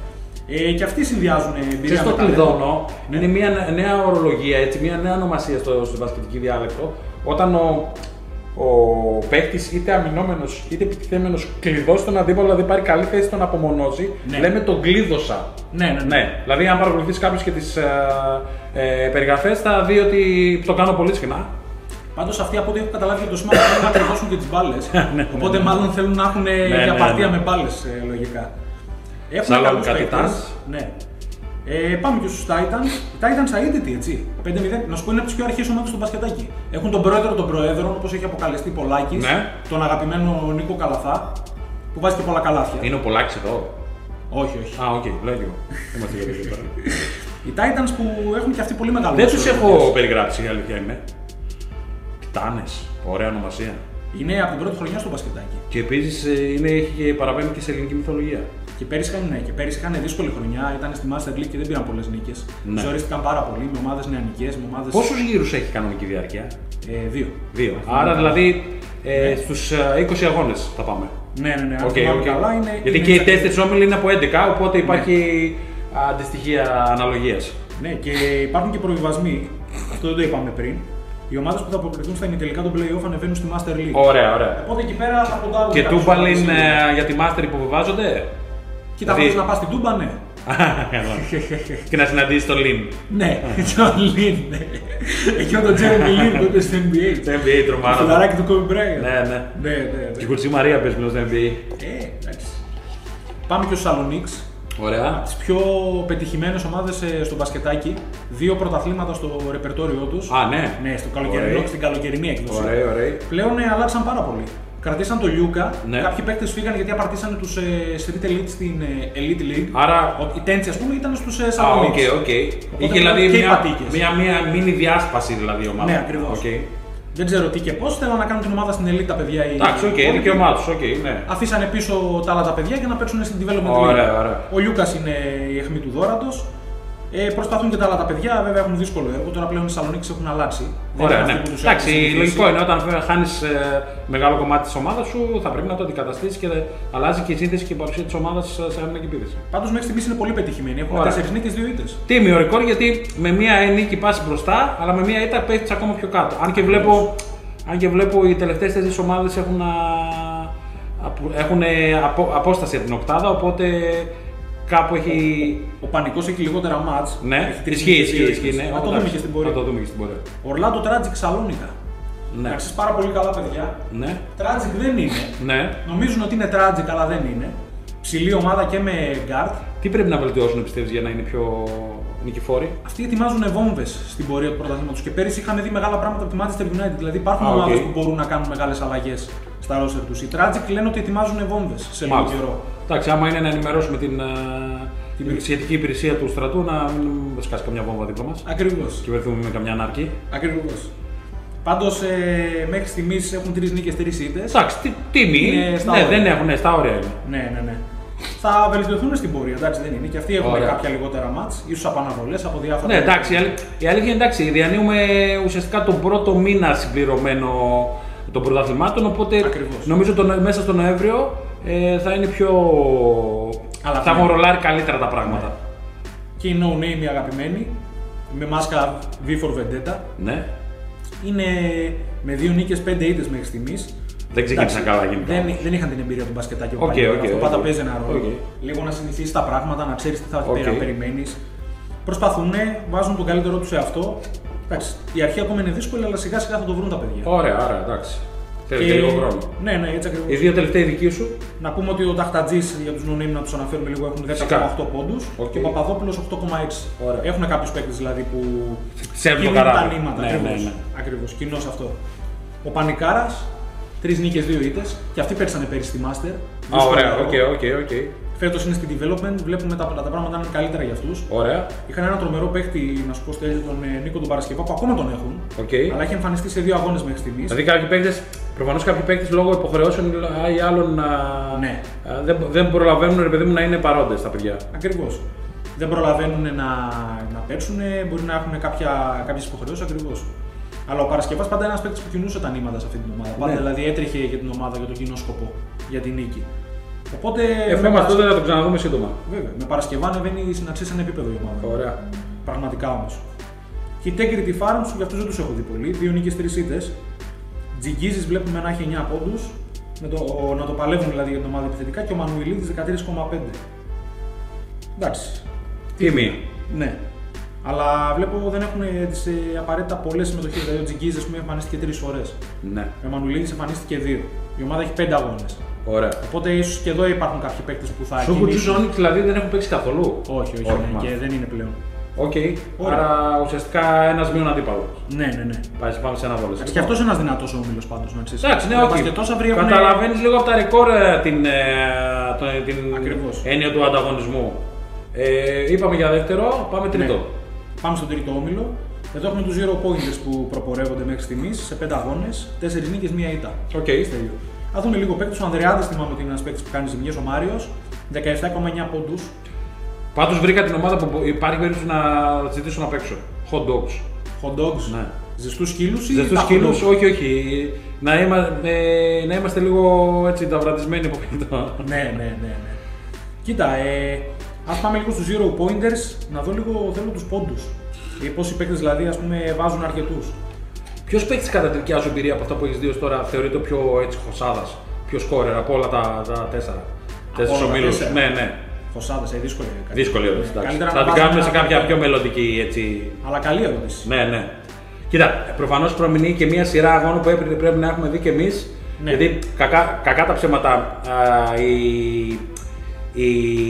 Ε, και αυτοί συνδυάζουν εμπειρία. Στο κλειδώνω, ναι. Είναι μια νέα ορολογία, έτσι, μια νέα ονομασία στο, στο μπασκετική διάλεκτο. Όταν ο, ο παίκτης είτε αμυνόμενος είτε επιτιθέμενος κλειδώσει τον αντίπαλο, δηλαδή πάρει καλή θέση, τον απομονώσει, ναι. Λέμε τον κλείδωσα. Ναι, ναι, ναι. Ναι. Δηλαδή, αν παρακολουθήσει κάποιος και τις ε, ε, περιγραφές, θα δει ότι το κάνω πολύ συχνά. Πάντως αυτοί από ό,τι έχω καταλάβει για το σήμα θέλουν να κρυβώσουν και τις μπάλες. Οπότε μάλλον θέλουν να έχουν για παρτία με μπάλες λογικά. Έχουν καλούς παίκτες. Ναι. Ε, πάμε και στους Titans. Οι Titans αίτητοι, έτσι. πέντε μηδέν. Να σου πω είναι από τις πιο αρχαίες ομάδες στο μπασκετάκι. Έχουν τον πρόεδρο των προέδρων, όπως έχει αποκαλεστεί Πολάκης, ναι. Τον αγαπημένο Νίκο Καλαθά, που βάζει και πολλά καλάθια. Είναι ο Πολάκης εδώ. Όχι, όχι. Α, οκ, okay. Λέω και εγώ. Είμαστε για τώρα. Οι Titans που έχουν και αυτοί πολύ μεγάλο. Δεν τους έχω περιγράψει, η αλήθεια είναι. Τιτάνες. Ωραία ονομασία. Είναι από την πρώτη χρονιά στο μπασκετάκι. Και επίσης έχει και παραπέμπει και σε ελληνική μυθολογία. Και πέρυσι είχαν, ναι, και πέρυσι είχαν δύσκολη χρονιά, ήταν στη Master League και δεν πήραν πολλές νίκες. Ναι. Ζορίστηκαν πάρα πολύ με ομάδες νεανικές, με ομάδες. Πόσους γύρους έχει κανονική διάρκεια? Ε, δύο. δύο. Άρα ναι. Δηλαδή ε, ναι. Στους είκοσι αγώνες θα πάμε. Ναι, ναι, ναι. Okay, okay. Καλά είναι, γιατί είναι και οι τέσσερις όμιλοι είναι από έντεκα, οπότε υπάρχει ναι. Αντιστοιχεία αναλογίας. Ναι, και υπάρχουν και προβιβασμοί. Αυτό δεν το είπαμε πριν. Οι ομάδες που θα αποκριθούν στα ημιτελικά των play-off ανεβαίνουν στη Master League. Ωραία, ωραία. Οπότε εκεί πέρα θα ποντάρουν. Και τούμπαλιν για τη Master υποβιβάζονται. Κοίτα, δηλαδή... θέλεις να πας στην Τούμπα, ναι. Και να συναντήσεις τον Λιν. Ναι, τον Λιν, ναι. Εκείνο τον Τζέρεμι Λιν που είπε στο N B A. Στο N B A τρομάρα. Το φιλαράκι του Kobe Bryant. Ναι, ναι. Ναι, ναι. Και η Κουρτσί Μαρία παίζει πλέον στο N B A. Ε, εντάξει. Πάμε και στους Salonics. Ωραία. Τις πιο πετυχημένες ομάδες στο μπασκετάκι. Δύο πρωταθλήματα στο ρεπερτόριό τους. Α, ναι. Ναι, στο καλοκαιρινό, στην καλοκαιρινή έκδοση. Ωραία, ωραία. Πλέον ε, αλλάξαν πάρα πολύ. Κρατήσαν τον Λιούκα, ναι. Κάποιοι παίκτες φύγανε γιατί απαρτήσανε τους ε, Street Elite στην ε, Elite League. Άρα... Ο, η Τέντσι, ας πούμε, ήταν στους ε, Salonics. Α, οκ, οκ. Είχε δηλαδή μια, μια, μια μίνι διάσπαση δηλαδή ομάδα. Ναι, ακριβώς. Okay. Δεν ξέρω τι και πώς, θέλουν να κάνουν την ομάδα στην Elite τα παιδιά. Εντάξει, οκ, okay, δικαίωμά τους, okay, ναι. Αφήσανε πίσω τα άλλα τα παιδιά για να παίξουν στην Development League. Ωραία, ωραία. Ο Λιούκας είναι η αιχμή του δώρατος. Ε, προσπαθούν και τα άλλα τα παιδιά, βέβαια έχουν δύσκολο έργο. Τώρα πλέον οι Salonics έχουν αλλάξει. Ωραία, ναι. Εντάξει, λογικό είναι όταν χάνεις ε, μεγάλο κομμάτι της ομάδας σου, θα πρέπει να το αντικαταστήσεις και αλλάζει και η σύνθεση και η παρουσία της ομάδας σε άμυνα και επίθεση. Πάντως μέχρι στιγμής είναι πολύ πετυχημένοι. Έχουν τέσσερις νίκες, δύο ήττες. Τίμιο ρεκόρ γιατί με μία νίκη πας μπροστά, αλλά με μία ήττα πέφτεις ακόμα πιο κάτω. Αν και βλέπω, αν και βλέπω οι τελευταίες τέσσερις ομάδες έχουν, α, έχουν απο, απόσταση από την οκτάδα, οπότε. Κάπου έχει. Ο Πανικός έχει λιγότερα μάτς. Ναι, ισχύει, ισχύει. ισχύει ναι. Να το δούμε και στην πορεία. Να το δούμε και στην πορεία. Ορλάντο Tragic Σαλόνικα. Ναι. Να ξέρεις πάρα πολύ καλά παιδιά. Ναι. Tragic δεν είναι. Ναι. Νομίζουν ότι είναι Tragic, αλλά δεν είναι. Ψηλή ομάδα και με guard. Τι πρέπει να βελτιώσουν, πιστεύεις, για να είναι πιο νικηφόροι? Αυτοί ετοιμάζουν βόμβες στην πορεία του πρωταθλήματος και πέρυσι είχαν δει μεγάλα πράγματα από τη Manchester United. Δηλαδή υπάρχουν ah, ομάδες okay. που μπορούν να κάνουν μεγάλες αλλαγές στα ρόστερ τους. Οι Tragic λένε ότι ετοιμάζουν βόμβες σε λίγο καιρό. Εντάξει, άμα είναι να ενημερώσουμε την, την σχετική υπηρεσία του στρατού, να μην σκάσει καμιά βόμβα δίπλα μας. Ακριβώς. Και βρεθούμε με καμιά ανάρκη. Ακριβώς. Πάντως ε, μέχρι στιγμής έχουν τρεις νίκες, τρεις ήττες. Εντάξει, τιμή. Ναι, δεν έχουν, ναι, στα όρια είναι. Ναι, ναι, ναι. Θα βελτιωθούν στην πορεία, εντάξει δεν είναι. Και αυτοί έχουν Ωραία. κάποια λιγότερα μάτς, ίσως από αναβολές, από διάφορα. Ναι, εντάξει, η αλήθεια είναι εντάξει. Διανύουμε ουσιαστικά τον πρώτο μήνα συμπληρωμένο των πρωταθλημάτων. Οπότε Ακριβώς. νομίζω τον, μέσα στο Νοέμβριο ε, θα είναι πιο. Αλλά θα έχουν ρολάρει καλύτερα τα πράγματα. Ναι. Και οι no name οι αγαπημένοι, με μάσκα V for Vendetta. Ναι. Είναι με δύο νίκες, πέντε ήττες μέχρι στιγμής. Δεν ξεκίνησαν καλά γενικά. Δεν, δεν είχαν την εμπειρία του μπασκετάκι. Okay, okay, αυτό okay, πάντα okay. παίζει ένα ρόλο. Okay. Λίγο να συνηθίσει τα πράγματα, να ξέρει τι θα okay. περιμένεις. Προσπαθούν, βάζουν τον καλύτερό του σε αυτό. Εντάξει, η αρχή ακόμα είναι δύσκολη, αλλά σιγά σιγά θα το βρουν τα παιδιά. Ωραία, ωραία, εντάξει. Θέλει και λίγο χρόνο. Ναι, ναι, έτσι ακριβώς. Οι δύο τελευταίοι δικοί σου. Να πούμε ότι ο Ταχτατζής για τους no-name να τους αναφέρουμε λίγο έχουν δέκα κόμμα οκτώ πόντους okay. και ο Παπαδόπουλος οκτώ κόμμα έξι. Έχουν κάποιους παίκτες δηλαδή που κινούν τα νήματα. Ναι, ναι, ναι. Ακριβώς, κοινώς αυτό. Ο Πανικάρας, τρεις νίκες, δύο ήττες και αυτοί παίξανε πέρυσι στη Master. Α, ωραία, οκ, οκ, οκ. Φέτος είναι στη development, βλέπουμε τα, τα πράγματα να είναι καλύτερα για αυτούς. Ωραία. Είχαν ένα τρομερό παίκτη, να σου πω στέλνει τον Νίκο τον Παρασκευά, που ακόμα τον έχουν. Okay. Αλλά έχει εμφανιστεί σε δύο αγώνες μέχρι στιγμής. Δηλαδή κάποιοι παίκτες, προφανώς κάποιοι παίκτες λόγω υποχρεώσεων ή άλλων ναι. α, δεν, δεν προλαβαίνουν ρε παιδί μου να είναι παρόντες τα παιδιά. Ακριβώς. Δεν προλαβαίνουν να, να παίξουν, μπορεί να έχουν κάποιες υποχρεώσεις ακριβώς. Αλλά ο Παρασκευάς πάντα είναι ένας παίκτης που κινούσε τα νήματα σε αυτή την ομάδα. Πάντα ναι. δηλαδή έτρεχε για την ομάδα για τον κοινό σκοπό, για την νίκη. Οπότε. Εύχομαι αυτό δεν θα το ξαναδούμε σύντομα. Βέβαια. Με Παρασκευά ανεβαίνει η συναξία σε ένα επίπεδο η ομάδα. Ωραία. Πραγματικά όμως. Και οι Integrity Farms, για αυτούς δεν τους έχω δει πολύ. Δύο νίκες, τρεις ήττες. Τζιγκίζης βλέπουμε να έχει εννιά πόντους. Να το, να το παλεύουν δηλαδή για την ομάδα επιθετικά και ο Μανουηλίδης δεκατρία κόμμα πέντε. Εντάξει. Τιμή. Ναι. Αλλά βλέπω δεν έχουν τις ε, απαραίτητα πολλές συμμετοχές. Δηλαδή ο Τζιγκίζης που εμφανίστηκε τρεις φορές. Ναι. Ο Μανουηλίδης εμφανίστηκε δύο. Η ομάδα έχει πέντε αγώνες. Ωραία. Οπότε ίσως και εδώ υπάρχουν κάποιοι παίκτες που θα έχουν. Σούκου Τζόνικ δηλαδή δεν έχουν παίξει καθόλου. Όχι, όχι, όχι ναι, και δεν είναι πλέον. Οκ. Okay. Άρα ουσιαστικά ένας μείον αντίπαλος. Ναι, ναι, ναι. Πάει πάμε σε ένα βόλιο. Και αυτός είναι ένας δυνατός όμιλος πάντως να ξέρεις. Εντάξει, ναι, όχι. Okay. Καταλαβαίνεις λίγο από τα ρεκόρ την, την έννοια του ανταγωνισμού. Ε, είπαμε για δεύτερο, πάμε τρίτο. Ναι. Πάμε στο τρίτο όμιλο. Εδώ έχουμε τους zero pointers που προπορεύονται μέχρι στιγμής σε πέντε αγώνες, τέσσερις νίκες, μία ήττα. Οκ. Okay. Θα δούμε λίγο παίκτες. Ο Ανδρεάδης θυμάμαι ότι είναι ένας παίκτης που κάνει ζημιές, ο Μάριος, δεκαεπτά κόμμα εννιά πόντους. Πάντως βρήκα την ομάδα που υπάρχει περίπτωση να ζητήσω να παίξω. Hot dogs. Hot dogs. Ναι. Ζεστούς σκύλους ή Ζεστούς σκύλους, όχι, όχι. Να, είμα, ε, να είμαστε λίγο έτσι ταυρατισμένοι από πίσω. Ναι, ναι, ναι, ναι. Κοίτα, ε, ας πάμε λίγο στους zero pointers, να δω λίγο θέλω τους πόντους. Ε, πόσοι παίκτες δηλαδή ας πούμε βάζουν αρκετούς. Ποιος παίκτης κατά τη δικιά σου εμπειρία από αυτά που έχεις δει ως τώρα θεωρείται πιο έτσι χωσάδας, πιο σκόρερ από όλα τα, τα τέσσερα. Τέσσερις ομίλους. Ναι, ναι. Χωσάδας, ε, δύσκολη. Δύσκολη ερώτηση. Θα την κάνουμε σε κάποια πιο μελλοντική έτσι. Αλλά καλή ερώτηση. Ναι, ναι. Κοίτα, προφανώς προμηνύει και μια σειρά αγώνων που έπρεπε, πρέπει να έχουμε δει και εμείς. Ναι. Γιατί κακά, κακά τα ψέματα α, η, η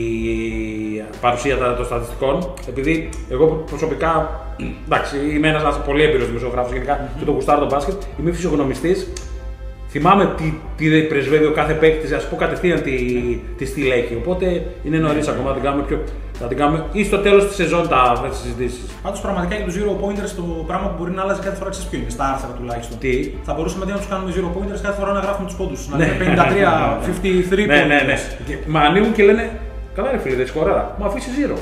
παρουσία των στατιστικών. Επειδή εγώ προσωπικά εντάξει, είμαι ένας πολύ έμπειρος δημοσιογράφος γενικά mm-hmm. και το γουστάρω το μπάσκετ, είμαι φυσιογνωμιστής. Θυμάμαι τι, τι πρεσβεύει ο κάθε παίκτης, ας πω κατευθείαν τι, τι στυλ έχει. Οπότε είναι νωρίς ακόμα να την κάνουμε πιο. Θα την κάνουμε ή στο τέλος της σεζόν τα συζητήσεις. Πάντως πραγματικά για τους zero pointers το πράγμα που μπορεί να αλλάζει κάθε φορά ξέρεις ποιο είναι, στα άρθρα τουλάχιστον. Τι. Θα μπορούσαμε να τους κάνουμε zero pointers κάθε φορά να γράφουμε τους πόντους. Να λέμε πενήντα τρία πενήντα τρία ναι, ναι, ναι. Μα ανοίγουν και λένε καλά ρε φίλε, δεν σκοράρα. Μα αφήσει zero.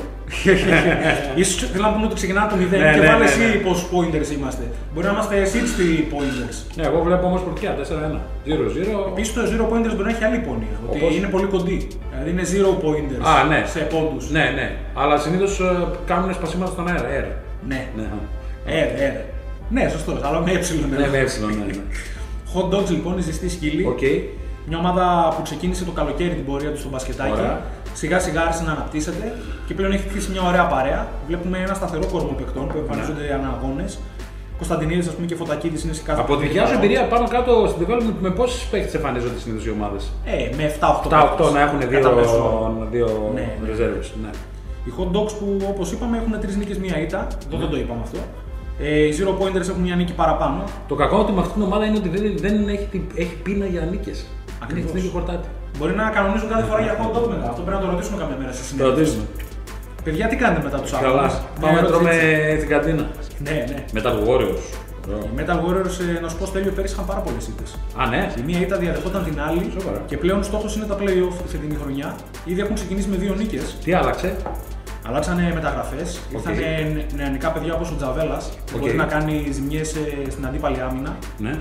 Ίσως θέλω να πούμε ότι ξεκινά το μηδέν και βάλε εσύ πόσους pointers είμαστε. Μπορεί να είμαστε sixty pointers. Ναι, εγώ βλέπω όμως πρωτιά τέσσερα ένα. zero zero. Επίσης το zero pointers μπορεί να έχει άλλη πόνοια. Ότι είναι πολύ κοντή. Δηλαδή είναι zero pointers Α, ναι. σε πόντους. Ναι, ναι. Αλλά συνήθως κάνουν σπασίματα στον αέρα. Air. Ναι. Air, air. Ναι, σωστός. Αλλά με έψιλον. Ναι, με έψιλον. Hot dogs λοιπόν, η ζεστή σκύλη. Μια ομάδα που ξεκίνησε το καλοκαίρι την πορεία του στο μπασκετάκι. Ωραία. Σιγά σιγά άρχισε να αναπτύσσεται και πλέον έχει χτίσει μια ωραία παρέα. Βλέπουμε ένα σταθερό κορμό παικτών που εμφανίζονται ανά αγώνες. Κωνσταντινίδης ας πούμε και Φωτακίδης είναι σε κάθε. Από τη δικιά σου εμπειρία πάνω κάτω στην development με πόσες παίκτες εμφανίζονται συνήθως οι ομάδες. Ε, με επτά οκτώ. επτά οκτώ να έχουν δύο, δύο ναι, ρεζέρβες. Ναι. Οι hot dogs που όπως είπαμε έχουν τρεις νίκες μία ήττα. Ναι. Δεν το είπαμε αυτό. Ε, οι zero pointers έχουν μια νίκη παραπάνω. Το κακό του με αυτήν την ομάδα είναι ότι δεν, δεν έχει, έχει πείνα για νίκες. Ακριβώς. Δεν έχει χορτάτη. Μπορεί να κανονίζουν κάθε φορά για hot dog μετά. Αυτό πρέπει να το ρωτήσουμε κάποια μέρα στη συνέχεια. Το ρωτήσουμε. Παιδιά, τι κάνετε μετά τους άλλους. Καλά. Πάμε να τρώμε στην καντίνα. Ναι, ναι. Metal Warriors. Οι Metal Warriors, να σου πω Στέλιο, πέρυσι είχαν πάρα πολλές ήττες. Α, ναι. Η μία ήττα διαδεχόταν την άλλη. Σοβαρά. Και πλέον στόχος είναι τα play-off σε την χρονιά. Ήδη έχουν ξεκινήσει με δύο νίκες. Τι άλλαξε. Αλλάξανε μεταγραφές. Okay. Ήρθαν νεανικά παιδιά όπως ο Τζαβέλας που okay. μπορεί να κάνει ζημιές στην αντίπαλη άμυνα. Ναι.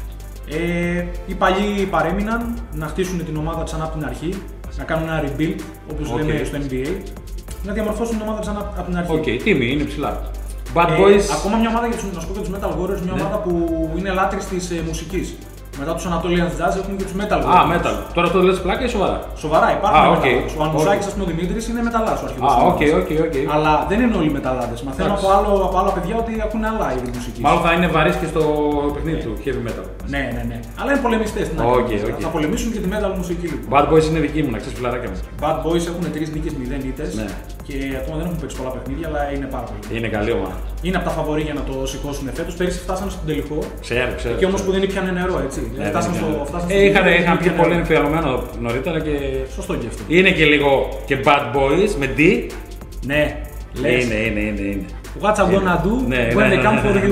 Ε, οι παλιοί παρέμειναν να χτίσουν την ομάδα ξανά από την αρχή, να κάνουν ένα rebuild όπως okay. λέμε στο N B A, να διαμορφώσουν την ομάδα ξανά από την αρχή. Οκ, okay. Τίμη, είναι ψηλά. Bad ε, Boys. Ακόμα μια ομάδα για τους, να σου πω για τους Metal Warriors, μια ναι. ομάδα που είναι λάτρης της ε, μουσικής. Μετά τους Anatolian Jazz έχουν και τους Metal Warriors. Α, Metal. Τώρα το λες πλάκα ή σοβαρά. Σοβαρά, υπάρχουν. Ah, okay. Ο Ανουσάκης, okay. ας πούμε, ο Δημήτρης είναι μεταλλάς ο αρχηγός. Ah, okay, okay, okay. Αλλά δεν είναι όλοι μεταλλάδες. Μαθαίνω από, άλλο, από άλλα παιδιά ότι έχουν άλλα είδη μουσικής. Μάλλον θα είναι βαρύς και στο παιχνίδι του, heavy metal. Ναι, ναι, ναι. Αλλά είναι πολεμιστές στην okay, okay. Θα πολεμήσουν και τη metal μουσική. Bad Boys είναι δική μου, να ξέρεις φιλαράκια μου. Bad Boys έχουν τρεις νίκες, μηδέν ήττες. Ναι. Και ακόμα δεν έχουν παίξει πολλά παιχνίδια, αλλά είναι πάρα πολύ. Είναι καλή ομάδα. Είναι από τα φαβορί για να το σηκώσουν φέτος. Πέρυσι φτάσανε στον τελικό. Ξέρω, ξέρω. Και όμως που δεν ήπιανε νερό, έτσι. Ναι, φτάσαν στο, φτάσαν ε, είχαν, είχαν πιο πολύ εμφιαλωμένο νωρίτερα και. Σωστό και αυτό. Είναι και λίγο και Bad Boys με D. Ναι, λες. Είναι, είναι, είναι. είναι. What's I'm gonna do when they come for you.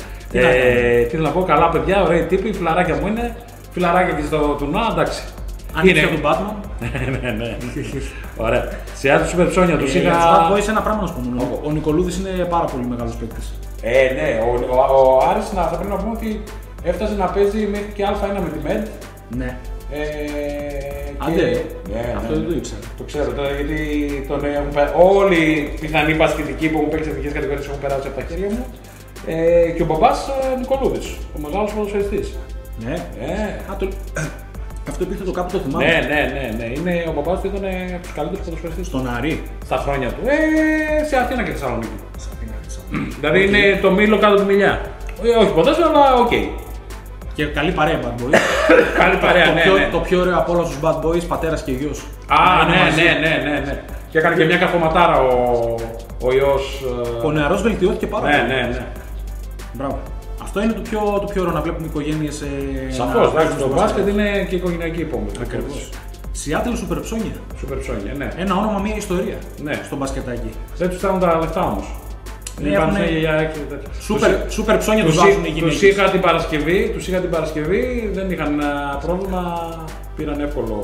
Τι θέλω να πω, καλά παιδιά, ωραίοι τύποι, φιλαράκια μου είναι. Φιλαράκια και στο τουρνουά, εντάξει. Αν είναι του Batman. Ναι, ναι. Ωραία. Σε άλλους σούπερ ψώνια τους είχα. Στους Bad Boys ένα πράγμα να σου πω. Ο Νικολούδης είναι πάρα πολύ μεγάλος παίκτης. Ε, ναι. Ο Άρης θα πρέπει να πούμε ότι έφτασε να παίζει μέχρι και Α1 με τη Μεντ. Ναι. Ε, Άντε, ναι, αυτό ναι, δεν το ήξερα. Το ξέρω τώρα γιατί τον έχουν περάσει. Όλοι οι πιθανοί μπασκετικοί που έχουν παίξει σε εθνικές κατηγορίες έχουν περάσει από τα χέρια μου. Ε, και ο μπαμπάς Νικολούδης, ο μεγάλος ποδοσφαιριστής. Ναι. Ε. Α, το... Αυτό υπήρχε το κάπου το θυμάμαι. Ναι, ναι, ναι, ναι. Είναι, ο μπαμπάς του ήταν από τους καλύτερους ποδοσφαιριστές Στον Αρή. στα χρόνια του. Ε, σε Αθήνα και Θεσσαλονίκη. Δηλαδή είναι το Μήλο κάτω τη Μιλιά. Ε, όχι ποδόσφαιρο, αλλά οκ. Okay. Και καλή παρέα Bad Boys. Καλή παρέα, το, ναι, πιο, ναι. το πιο ωραίο από όλα στους Bad Boys, πατέρας και γιος. Α, ναι, ναι, ναι, ναι, ναι. Και έκανε και μια καθοματάρα ο, ο ιός. Ο νεαρός βελτιώθηκε πάρα πολύ. Ναι, ναι, ναι. Μπράβο. Αυτό είναι το πιο, το πιο ωραίο να βλέπουμε οικογένειες. Ε, Σαφώς, εντάξει, το μπάσκετ είναι και οικογενειακή υπόμονη. Ακριβώς. Σιάτλ Σούπερ Ψώνια. Σούπερ Ψώνια, ναι. Ένα όνομα, μια ιστορία. Ναι. Στο μπασκετάκι. Δεν τους στέλνουν τα λεφτά όμως. Ναι, έχουν... Σούπερ, σούπερ ψώνια τους βάζουν οι γυναίκες. Τους είχα την Παρασκευή, τους είχα την Παρασκευή, δεν είχαν πρόβλημα, πήραν εύκολο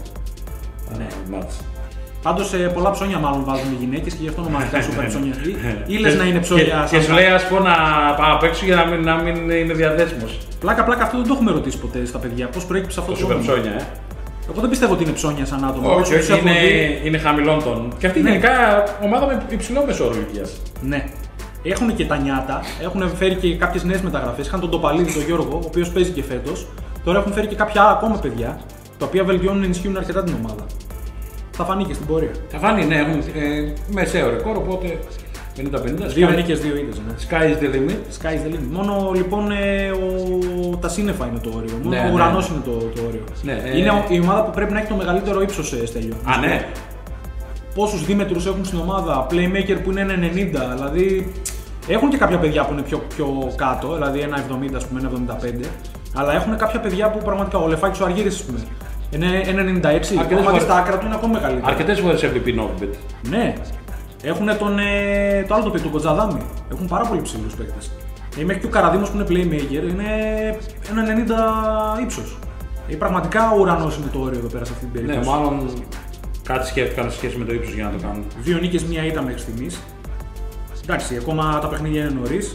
ναι. μάτς. Πάντως πολλά ψώνια μάλλον βάζουν οι γυναίκες και γι' αυτό ονομάζεται σούπερ ψώνια. Ή λες να είναι ψώνια. Και, και σου λέει ας πω να πάω απ' έξω για να μην, να μην είναι διαθέσιμος. Πλάκα πλάκα αυτό δεν το έχουμε ρωτήσει ποτέ στα παιδιά. Πώς προέκυψε αυτό το σούπερ ψώνια, ε. Εγώ δεν πιστεύω ότι είναι ψώνια σαν άτομο. Όχι, όχι, είναι, είναι χαμηλών τόνων. Και αυτή είναι γενικά ομάδα με υψηλό μεσόωρο ηλικίας. Ναι. Έχουν και τα νιάτα, έχουν φέρει και κάποιες νέες μεταγραφές. Είχαν τον Τοπαλίδη, τον Γιώργο, ο οποίος παίζει και φέτος. Τώρα έχουν φέρει και κάποια άλλα ακόμα παιδιά, τα οποία βελτιώνουν, ενισχύουν αρκετά την ομάδα. Θα φανεί και στην πορεία. Θα φανεί, ναι, έχουν ε, μεσαίο ρεκόρ, οπότε πενήντα πενήντα. Δύο νίκες, δύο ήττες. Ναι. Sky is the limit. Sky is the limit. Μόνο λοιπόν ε, ο... τα σύννεφα είναι το όριο. Μόνο ναι, ο ουρανός ναι. είναι το, το όριο. Ναι, ε... Είναι η ομάδα που πρέπει να έχει το μεγαλύτερο ύψος, Στέλιο. Α, ναι. Πόσους δίμετρους έχουν στην ομάδα, playmaker που είναι ένα ενενήντα, δηλαδή. Έχουν και κάποια παιδιά που είναι πιο, πιο κάτω, δηλαδή ένα εβδομήντα, ας πούμε, ένα εβδομήντα πέντε. Αλλά έχουν κάποια παιδιά που πραγματικά, ο Λεφάκης ο Αργύρης, ας πούμε, είναι ένα ενενήντα έξι. Αρκετές και φορές... στα άκρα του είναι ακόμα μεγαλύτερο. Αρκετές φορές εμ βι πι Novibet. Ναι. Έχουν τον, ε, το άλλο το παιδί, τον Κοτζαδάμι. Έχουν πάρα πολύ ψηλούς παίκτες. Ε, μέχρι και ο Καραδίμος που είναι playmaker είναι ένα ενενήντα ύψος. Ε, πραγματικά ο ουρανός είναι το όριο εδώ πέρα σε αυτή την περίπτωση. Ναι, μάλλον κάτι σκέφτηκαν σε σχέση με το ύψος για να το κάνουν. Δύο νίκες, μία ήττα μέχρι στιγμής. Εντάξει, ακόμα τα παιχνίδια είναι νωρίς.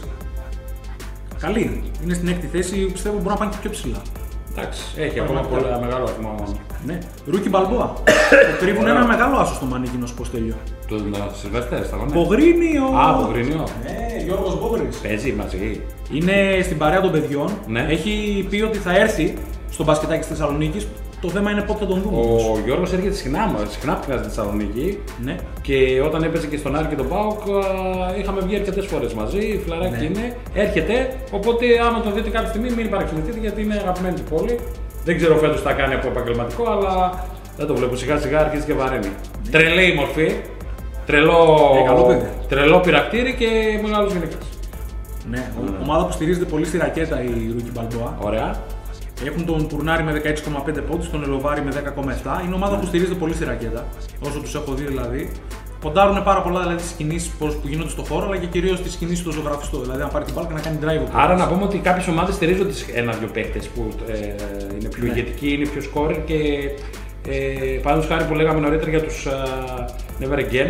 Καλή. Είναι στην έκτη θέση, πιστεύω μπορούν να πάνε και πιο ψηλά. Εντάξει, έχει ακόμα πολύ μεγάλο αριθμό μόνο. Ναι. Ρούκι Μπαλμπόα. Τρίβουν ένα μεγάλο άσο στο μανίκι, να σου πω, Στέλιο. Το Σιλβέστερ, στα γωνία. Μπογρίνιο. Α, Μπογρίνιο. Ναι, Γιώργος Μπόγρης. Παίζει μαζί. Είναι στην παρέα των παιδιών. Ναι. Έχει πει ότι θα έρθει στο μπασκετάκι της Θεσσαλονίκης. Το θέμα είναι πότε θα τον δούμε. Ο Γιώργος έρχεται συχνά, συχνά πηγαίνει στη Θεσσαλονίκη. Ναι. Και όταν έπαιζε και στον Άρη και τον ΠΑΟΚ, είχαμε βγει αρκετές φορές μαζί. Φλαράκι ναι. είναι. Έρχεται. Οπότε, άμα τον δείτε κάποια στιγμή, μην παραξενηθείτε γιατί είναι αγαπημένη του πόλη. Δεν ξέρω φέτος τι θα κάνει από επαγγελματικό, αλλά δεν το βλέπω. Σιγά σιγά αρχίζει και βαραίνει. Ναι. Τρελή μορφή. Τρελό, ε, τρελό πειρακτήρι και μεγάλος γυναίκας. Ναι, mm. ομάδα που στηρίζεται πολύ στη ρακέτα η Ρούκι Μπαλμπόα. Ωραία. Έχουν τον Τουρνάρη με δεκαέξι κόμμα πέντε πόντους, τον Ελοβάρη με δέκα κόμμα επτά. Είναι ομάδα mm. που στηρίζεται πολύ στη ρακέτα, όσο τους έχω δει δηλαδή. Ποντάρουν πάρα πολλά δηλαδή στις κινήσεις που γίνονται στο χώρο, αλλά και κυρίως στις κινήσεις στο ζωγραφιστό. Δηλαδή, αν πάρει την μπάλα και να κάνει drive. Άρα, να πούμε ότι κάποιες ομάδες στηρίζονται σε ένα-δυο παίχτες που ε, είναι πιο ναι. ηγετικοί, είναι πιο scorer και ε, παραδείγματος χάρη που λέγαμε νωρίτερα για τους uh, Never Again.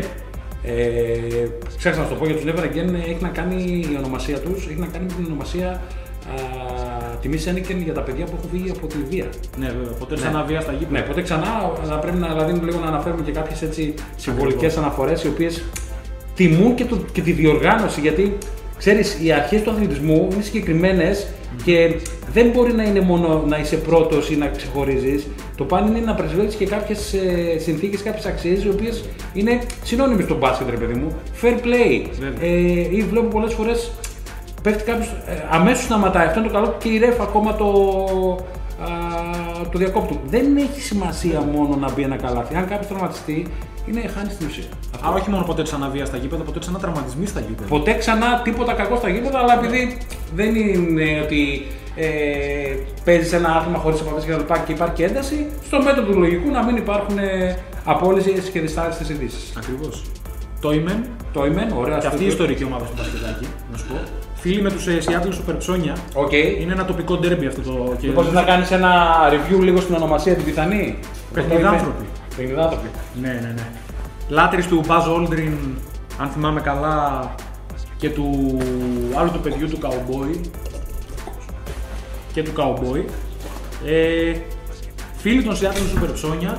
Ε, ξέχασα να σου το πω για τους Never Again, έχει να κάνει η ονομασία τους, έχει να κάνει με την ονομασία τιμή Σένικεν για τα παιδιά που έχουν φύγει από τη Λιβύα. Ναι, βέβαια. Ποτέ ξανά ναι. βία στα γήπεδα. Ναι, ποτέ ξανά. Θα πρέπει να, δηλαδή, λίγο να αναφέρουμε και κάποιες έτσι συμβολικές αναφορές οι οποίες τιμούν και, το, και τη διοργάνωση. Γιατί ξέρεις, οι αρχές του αθλητισμού είναι συγκεκριμένες mm. και δεν μπορεί να είναι μόνο να είσαι πρώτος ή να ξεχωρίζεις. Το πάνε είναι να πρεσβεύεις και κάποιες ε, συνθήκες, κάποιες αξίες οι οποίες είναι συνώνυμες στο μπάσκετ, ρε παιδί μου. Fair play. Ε, ή βλέπω πολλές φορές. Πέφτει κάποιος, ε, αμέσως σταματάει, αυτό είναι το καλό και η ρεφ ακόμα το, α, το διακόπτουν. Δεν έχει σημασία μόνο να μπει ένα καλάθι. Αν κάποιος τραυματιστεί, είναι χάνει την ουσία. Άρα όχι μόνο ποτέ ξανά βία στα γήπεδα, ποτέ ξανά τραυματισμοί στα γήπεδα. Ποτέ ξανά τίποτα κακό στα γήπεδα, αλλά επειδή δεν είναι ότι ε, παίζεις ένα άθλημα χωρίς επαφές και τα λοιπά και υπάρχει και ένταση, στο μέτρο του λογικού να μην υπάρχουν ε, απόλυσεις και διστάριστες ειδήσεις. Ακριβώς. Το Ιμεν. Το Ιμεν, ωραία. Και αυτή η ιστορική ομάδα στο μπασκετάκι, να σου πω. Φίλοι με τους Seattle Super Ψώνια. Okay. Είναι ένα τοπικό ντέρμπι αυτό το. Λοιπόν, να κάνεις ένα review λίγο στην ονομασία την πιθανή. Παιχνιδάνθρωποι. Παιχνιδάνθρωποι. Ναι, ναι, ναι. Λάτρης του Buzz Aldrin, αν θυμάμαι καλά, και του άλλου του παιδιού του Cowboy. Και του Cowboy. Ε, φίλοι των Seattle Super Ψώνια,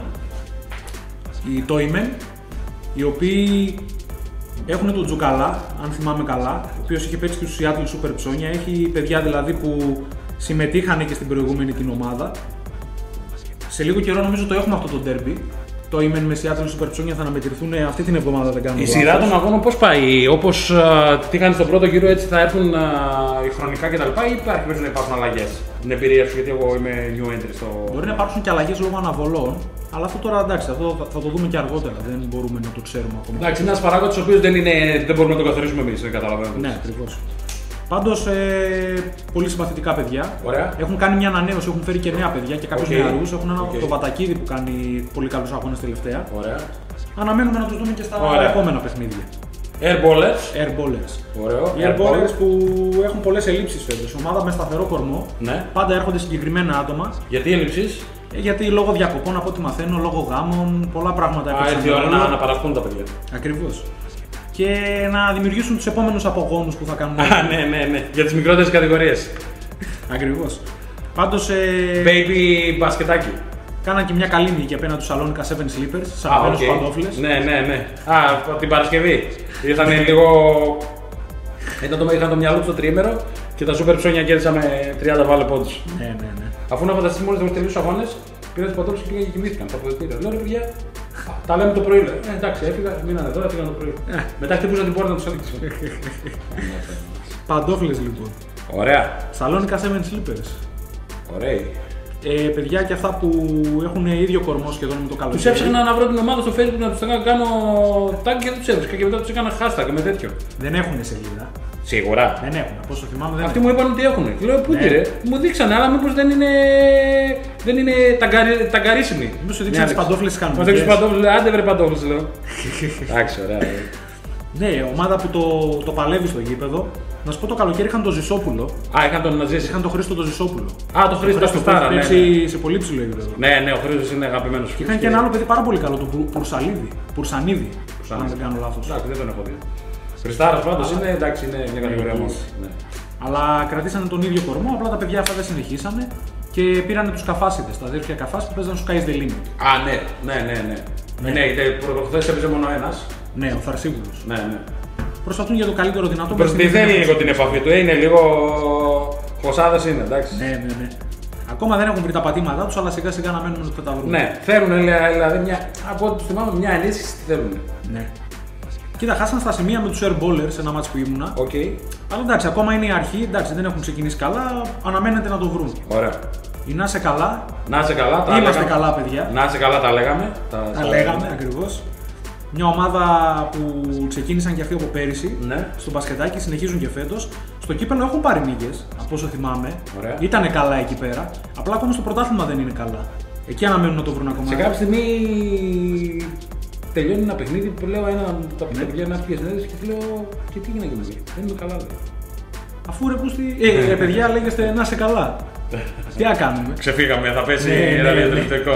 οι Toymen, οι οποίοι έχουν τον Τζουκαλά, αν θυμάμαι καλά, ο οποίος είχε παίξει και στους Seattle Super Ψώνια. Έχει παιδιά δηλαδή που συμμετείχαν και στην προηγούμενη την ομάδα. Σε λίγο καιρό νομίζω το έχουμε αυτό το derby. Το Toymen με Seattle Super Ψώνια θα αναμετρηθούν αυτή την εβδομάδα, δεν κάνω. Η σειρά των αγώνων πώς πάει, όπως τι είχαν στον πρώτο γύρο, έτσι θα έρθουν α, οι χρονικά κτλ. Ή υπάρχει να υπάρχουν αλλαγές? Την εμπειρία σου, γιατί εγώ είμαι new entry στο. Μπορεί να υπάρξουν και αλλαγές λόγω αναβολών, αλλά αυτό τώρα εντάξει, αυτό θα, θα το δούμε και αργότερα. Δεν μπορούμε να το ξέρουμε ακόμα. Εντάξει, είναι ένας παράγοντας ο οποίος δεν, δεν μπορούμε να τον καθορίσουμε εμείς, δεν καταλαβαίνω. Ναι, ακριβώς. Πάντως, ε, πολύ συμπαθητικά παιδιά. Ωραία. Έχουν κάνει μια ανανέωση, έχουν φέρει και νέα παιδιά και κάποιους okay. νεαρούς. Έχουν ένα okay. το Βατακίδη που κάνει πολύ καλούς αγώνες τελευταία. Ωραία. Αναμένουμε να τους δούμε και στα Ωραία. επόμενα παιχνίδια. Airballers. Airballers. Ωραίο. Οι Airballers που έχουν πολλές ελλείψεις φέτος. Ομάδα με σταθερό κορμό. Ναι. Πάντα έρχονται συγκεκριμένα άτομα. Γιατί ελλείψεις? Γιατί λόγω διακοπών, από ό,τι μαθαίνω, λόγω γάμων, πολλά πράγματα έχουν. Α, έρθει η ώρα να αναπαραχθούν τα παιδιά. Ακριβώς. Και να δημιουργήσουν τους επόμενους απογόνους που θα κάνουν. Α, ναι, ναι, ναι. Για τις μικρότερες κατηγορίες. Ακριβώς. Πάντως. Ε... Baby μπασκετάκι. Κάναν και μια καλή νίκη απέναντι του Σαλόνικα Seven Slippers, στις αγαπημένες okay. παντόφλες. Ναι, ναι, ναι. Α, την Παρασκευή. Ήρθαν λίγο. Ήταν το, είχαν το μυαλό του το τρίμερο και τα Super Ψώνια κέρδισαν με τριάντα βάλε πόντους. Ναι, ναι, ναι. Αφού να φανταστείς μόλις δεν τελείωσαν τους αγώνες, πήραν τις παντόφλες και πήγαν και κοιμήθηκαν στα αποδυτήρια. Λέω ρε παιδιά, τα λέμε το πρωί. Λέει. Ε, εντάξει, έφυγα, μείνανε εδώ, έφυγαν το πρωί. Ε. Μετά χτυπούσαν την πόρτα να τους έλειξαν. Παντόφλες λοιπόν. Ωραία. Σαλόνικα Seven Slippers. Ωραία. Ε, παιδιά και αυτά που έχουν ίδιο κορμό σχεδόν με το καλοκαίρι. Τους έψαχνα να βρω την ομάδα στο Facebook να τους κάνω tag και δεν τους έβρισκα και μετά τους έκανα hashtag με τέτοιο. Δεν έχουν σελίδα. Σίγουρα. Δεν έχουν, από όσο θυμάμαι δεν Αυτοί έχουν. μου είπαν ότι έχουν. Και λέω πού ναι. ρε, μου δείξανε, αλλά μήπως δεν είναι, δεν είναι ταγκαρι... ταγκαρίσιμοι. Μήπως σου δείξαν τις παντόφλες κάνουν. Μου δείξαν παντόφλες, άντε βρε παντόφλες λέω. Εντάξει, ωραία. Ναι, ομάδα που το, το παλεύει στο γήπεδο. Να σου πω το καλοκαίρι είχαν τον Ζησόπουλο. Α, είχαν τον Ναζίση. Είχαν τον Χρήστο τον Ζησόπουλο. Α, τον Χρήστο τον Στάρα. Ναι, ναι. Σε πολύ ψηλό επίπεδο. Ναι, ναι, ο Χρήστος είναι αγαπημένος. Και είχαν και ένα άλλο παιδί πάρα πολύ καλό, τον Πουρσαλίδη. Πουρσανίδη. Αν δεν κάνω λάθος. Εντάξει, δεν τον έχω δει. Χριστάρας πάντως είναι, εντάξει, είναι μια κατηγορία μόνο. Ναι. Αλλά κρατήσανε τον ίδιο κορμό, απλά τα παιδιά αυτά δεν συνεχίσανε και πήρανε τους Καφάσιδες, τα αδέρφια Καφάσι που παίζανε στους Sky's the Limit. Α, ναι, ναι, ναι. ναι. ναι. ναι πρωτοθέσεις έπαιζε μόνο ένας. Ναι, ο Θαρσίβουλος. Ναι, ναι. Προσπαθούν για το καλύτερο δυνατό. Προσπαθούν λίγο την επαφή του, είναι λίγο. Χωσάδες είναι, εντάξει. Ναι, ναι, ναι. Ακόμα δεν έχουν βρει τα πατήματά τους, αλλά σιγά σιγά να μένουν ότι θα τα βρουν. Ναι, θέλουν δηλαδή μια. Από ό,τι θυμάμαι, μια ενίσχυση τι θέλουν. Ναι. Κοίτα, χάσαν στα σημεία με τους Airballers σε ένα μάτς που ήμουνα. Okay. Αλλά εντάξει, ακόμα είναι η αρχή, εντάξει, δεν έχουν ξεκινήσει καλά, αναμένεται να το βρουν. Ωραία. Ή να είσαι καλά. Να είσαι καλά, τα Είμαστε λέγαμε. καλά, παιδιά. Να είσαι καλά, τα λέγαμε. Τα, τα λέγαμε, ακριβώς. Μια ομάδα που ξεκίνησαν και αυτοί από πέρυσι. Ναι. Στο μπασκετάκι συνεχίζουν και φέτος. Στο κύπελλο έχουν πάρει νίκες, από όσο θυμάμαι. Ωραία. Ήτανε καλά εκεί πέρα. Απλά ακόμα στο πρωτάθλημα δεν είναι καλά. Εκεί αναμένουν να το βρουν ακόμα. Σε κάποια στιγμή τελειώνει ένα παιχνίδι που λέω ένα από τα παιδιά να πιέσει συνέντευξη και λέω και τι γίνεται εκεί. Δεν είμαι καλά, λέει. Αφού ρε πούστη. Ε, ρε παιδιά, λέγεστε να είσαι καλά. Τι να κάνουμε. Ξεφύγαμε, θα πέσει ραδιοτελεκτικό.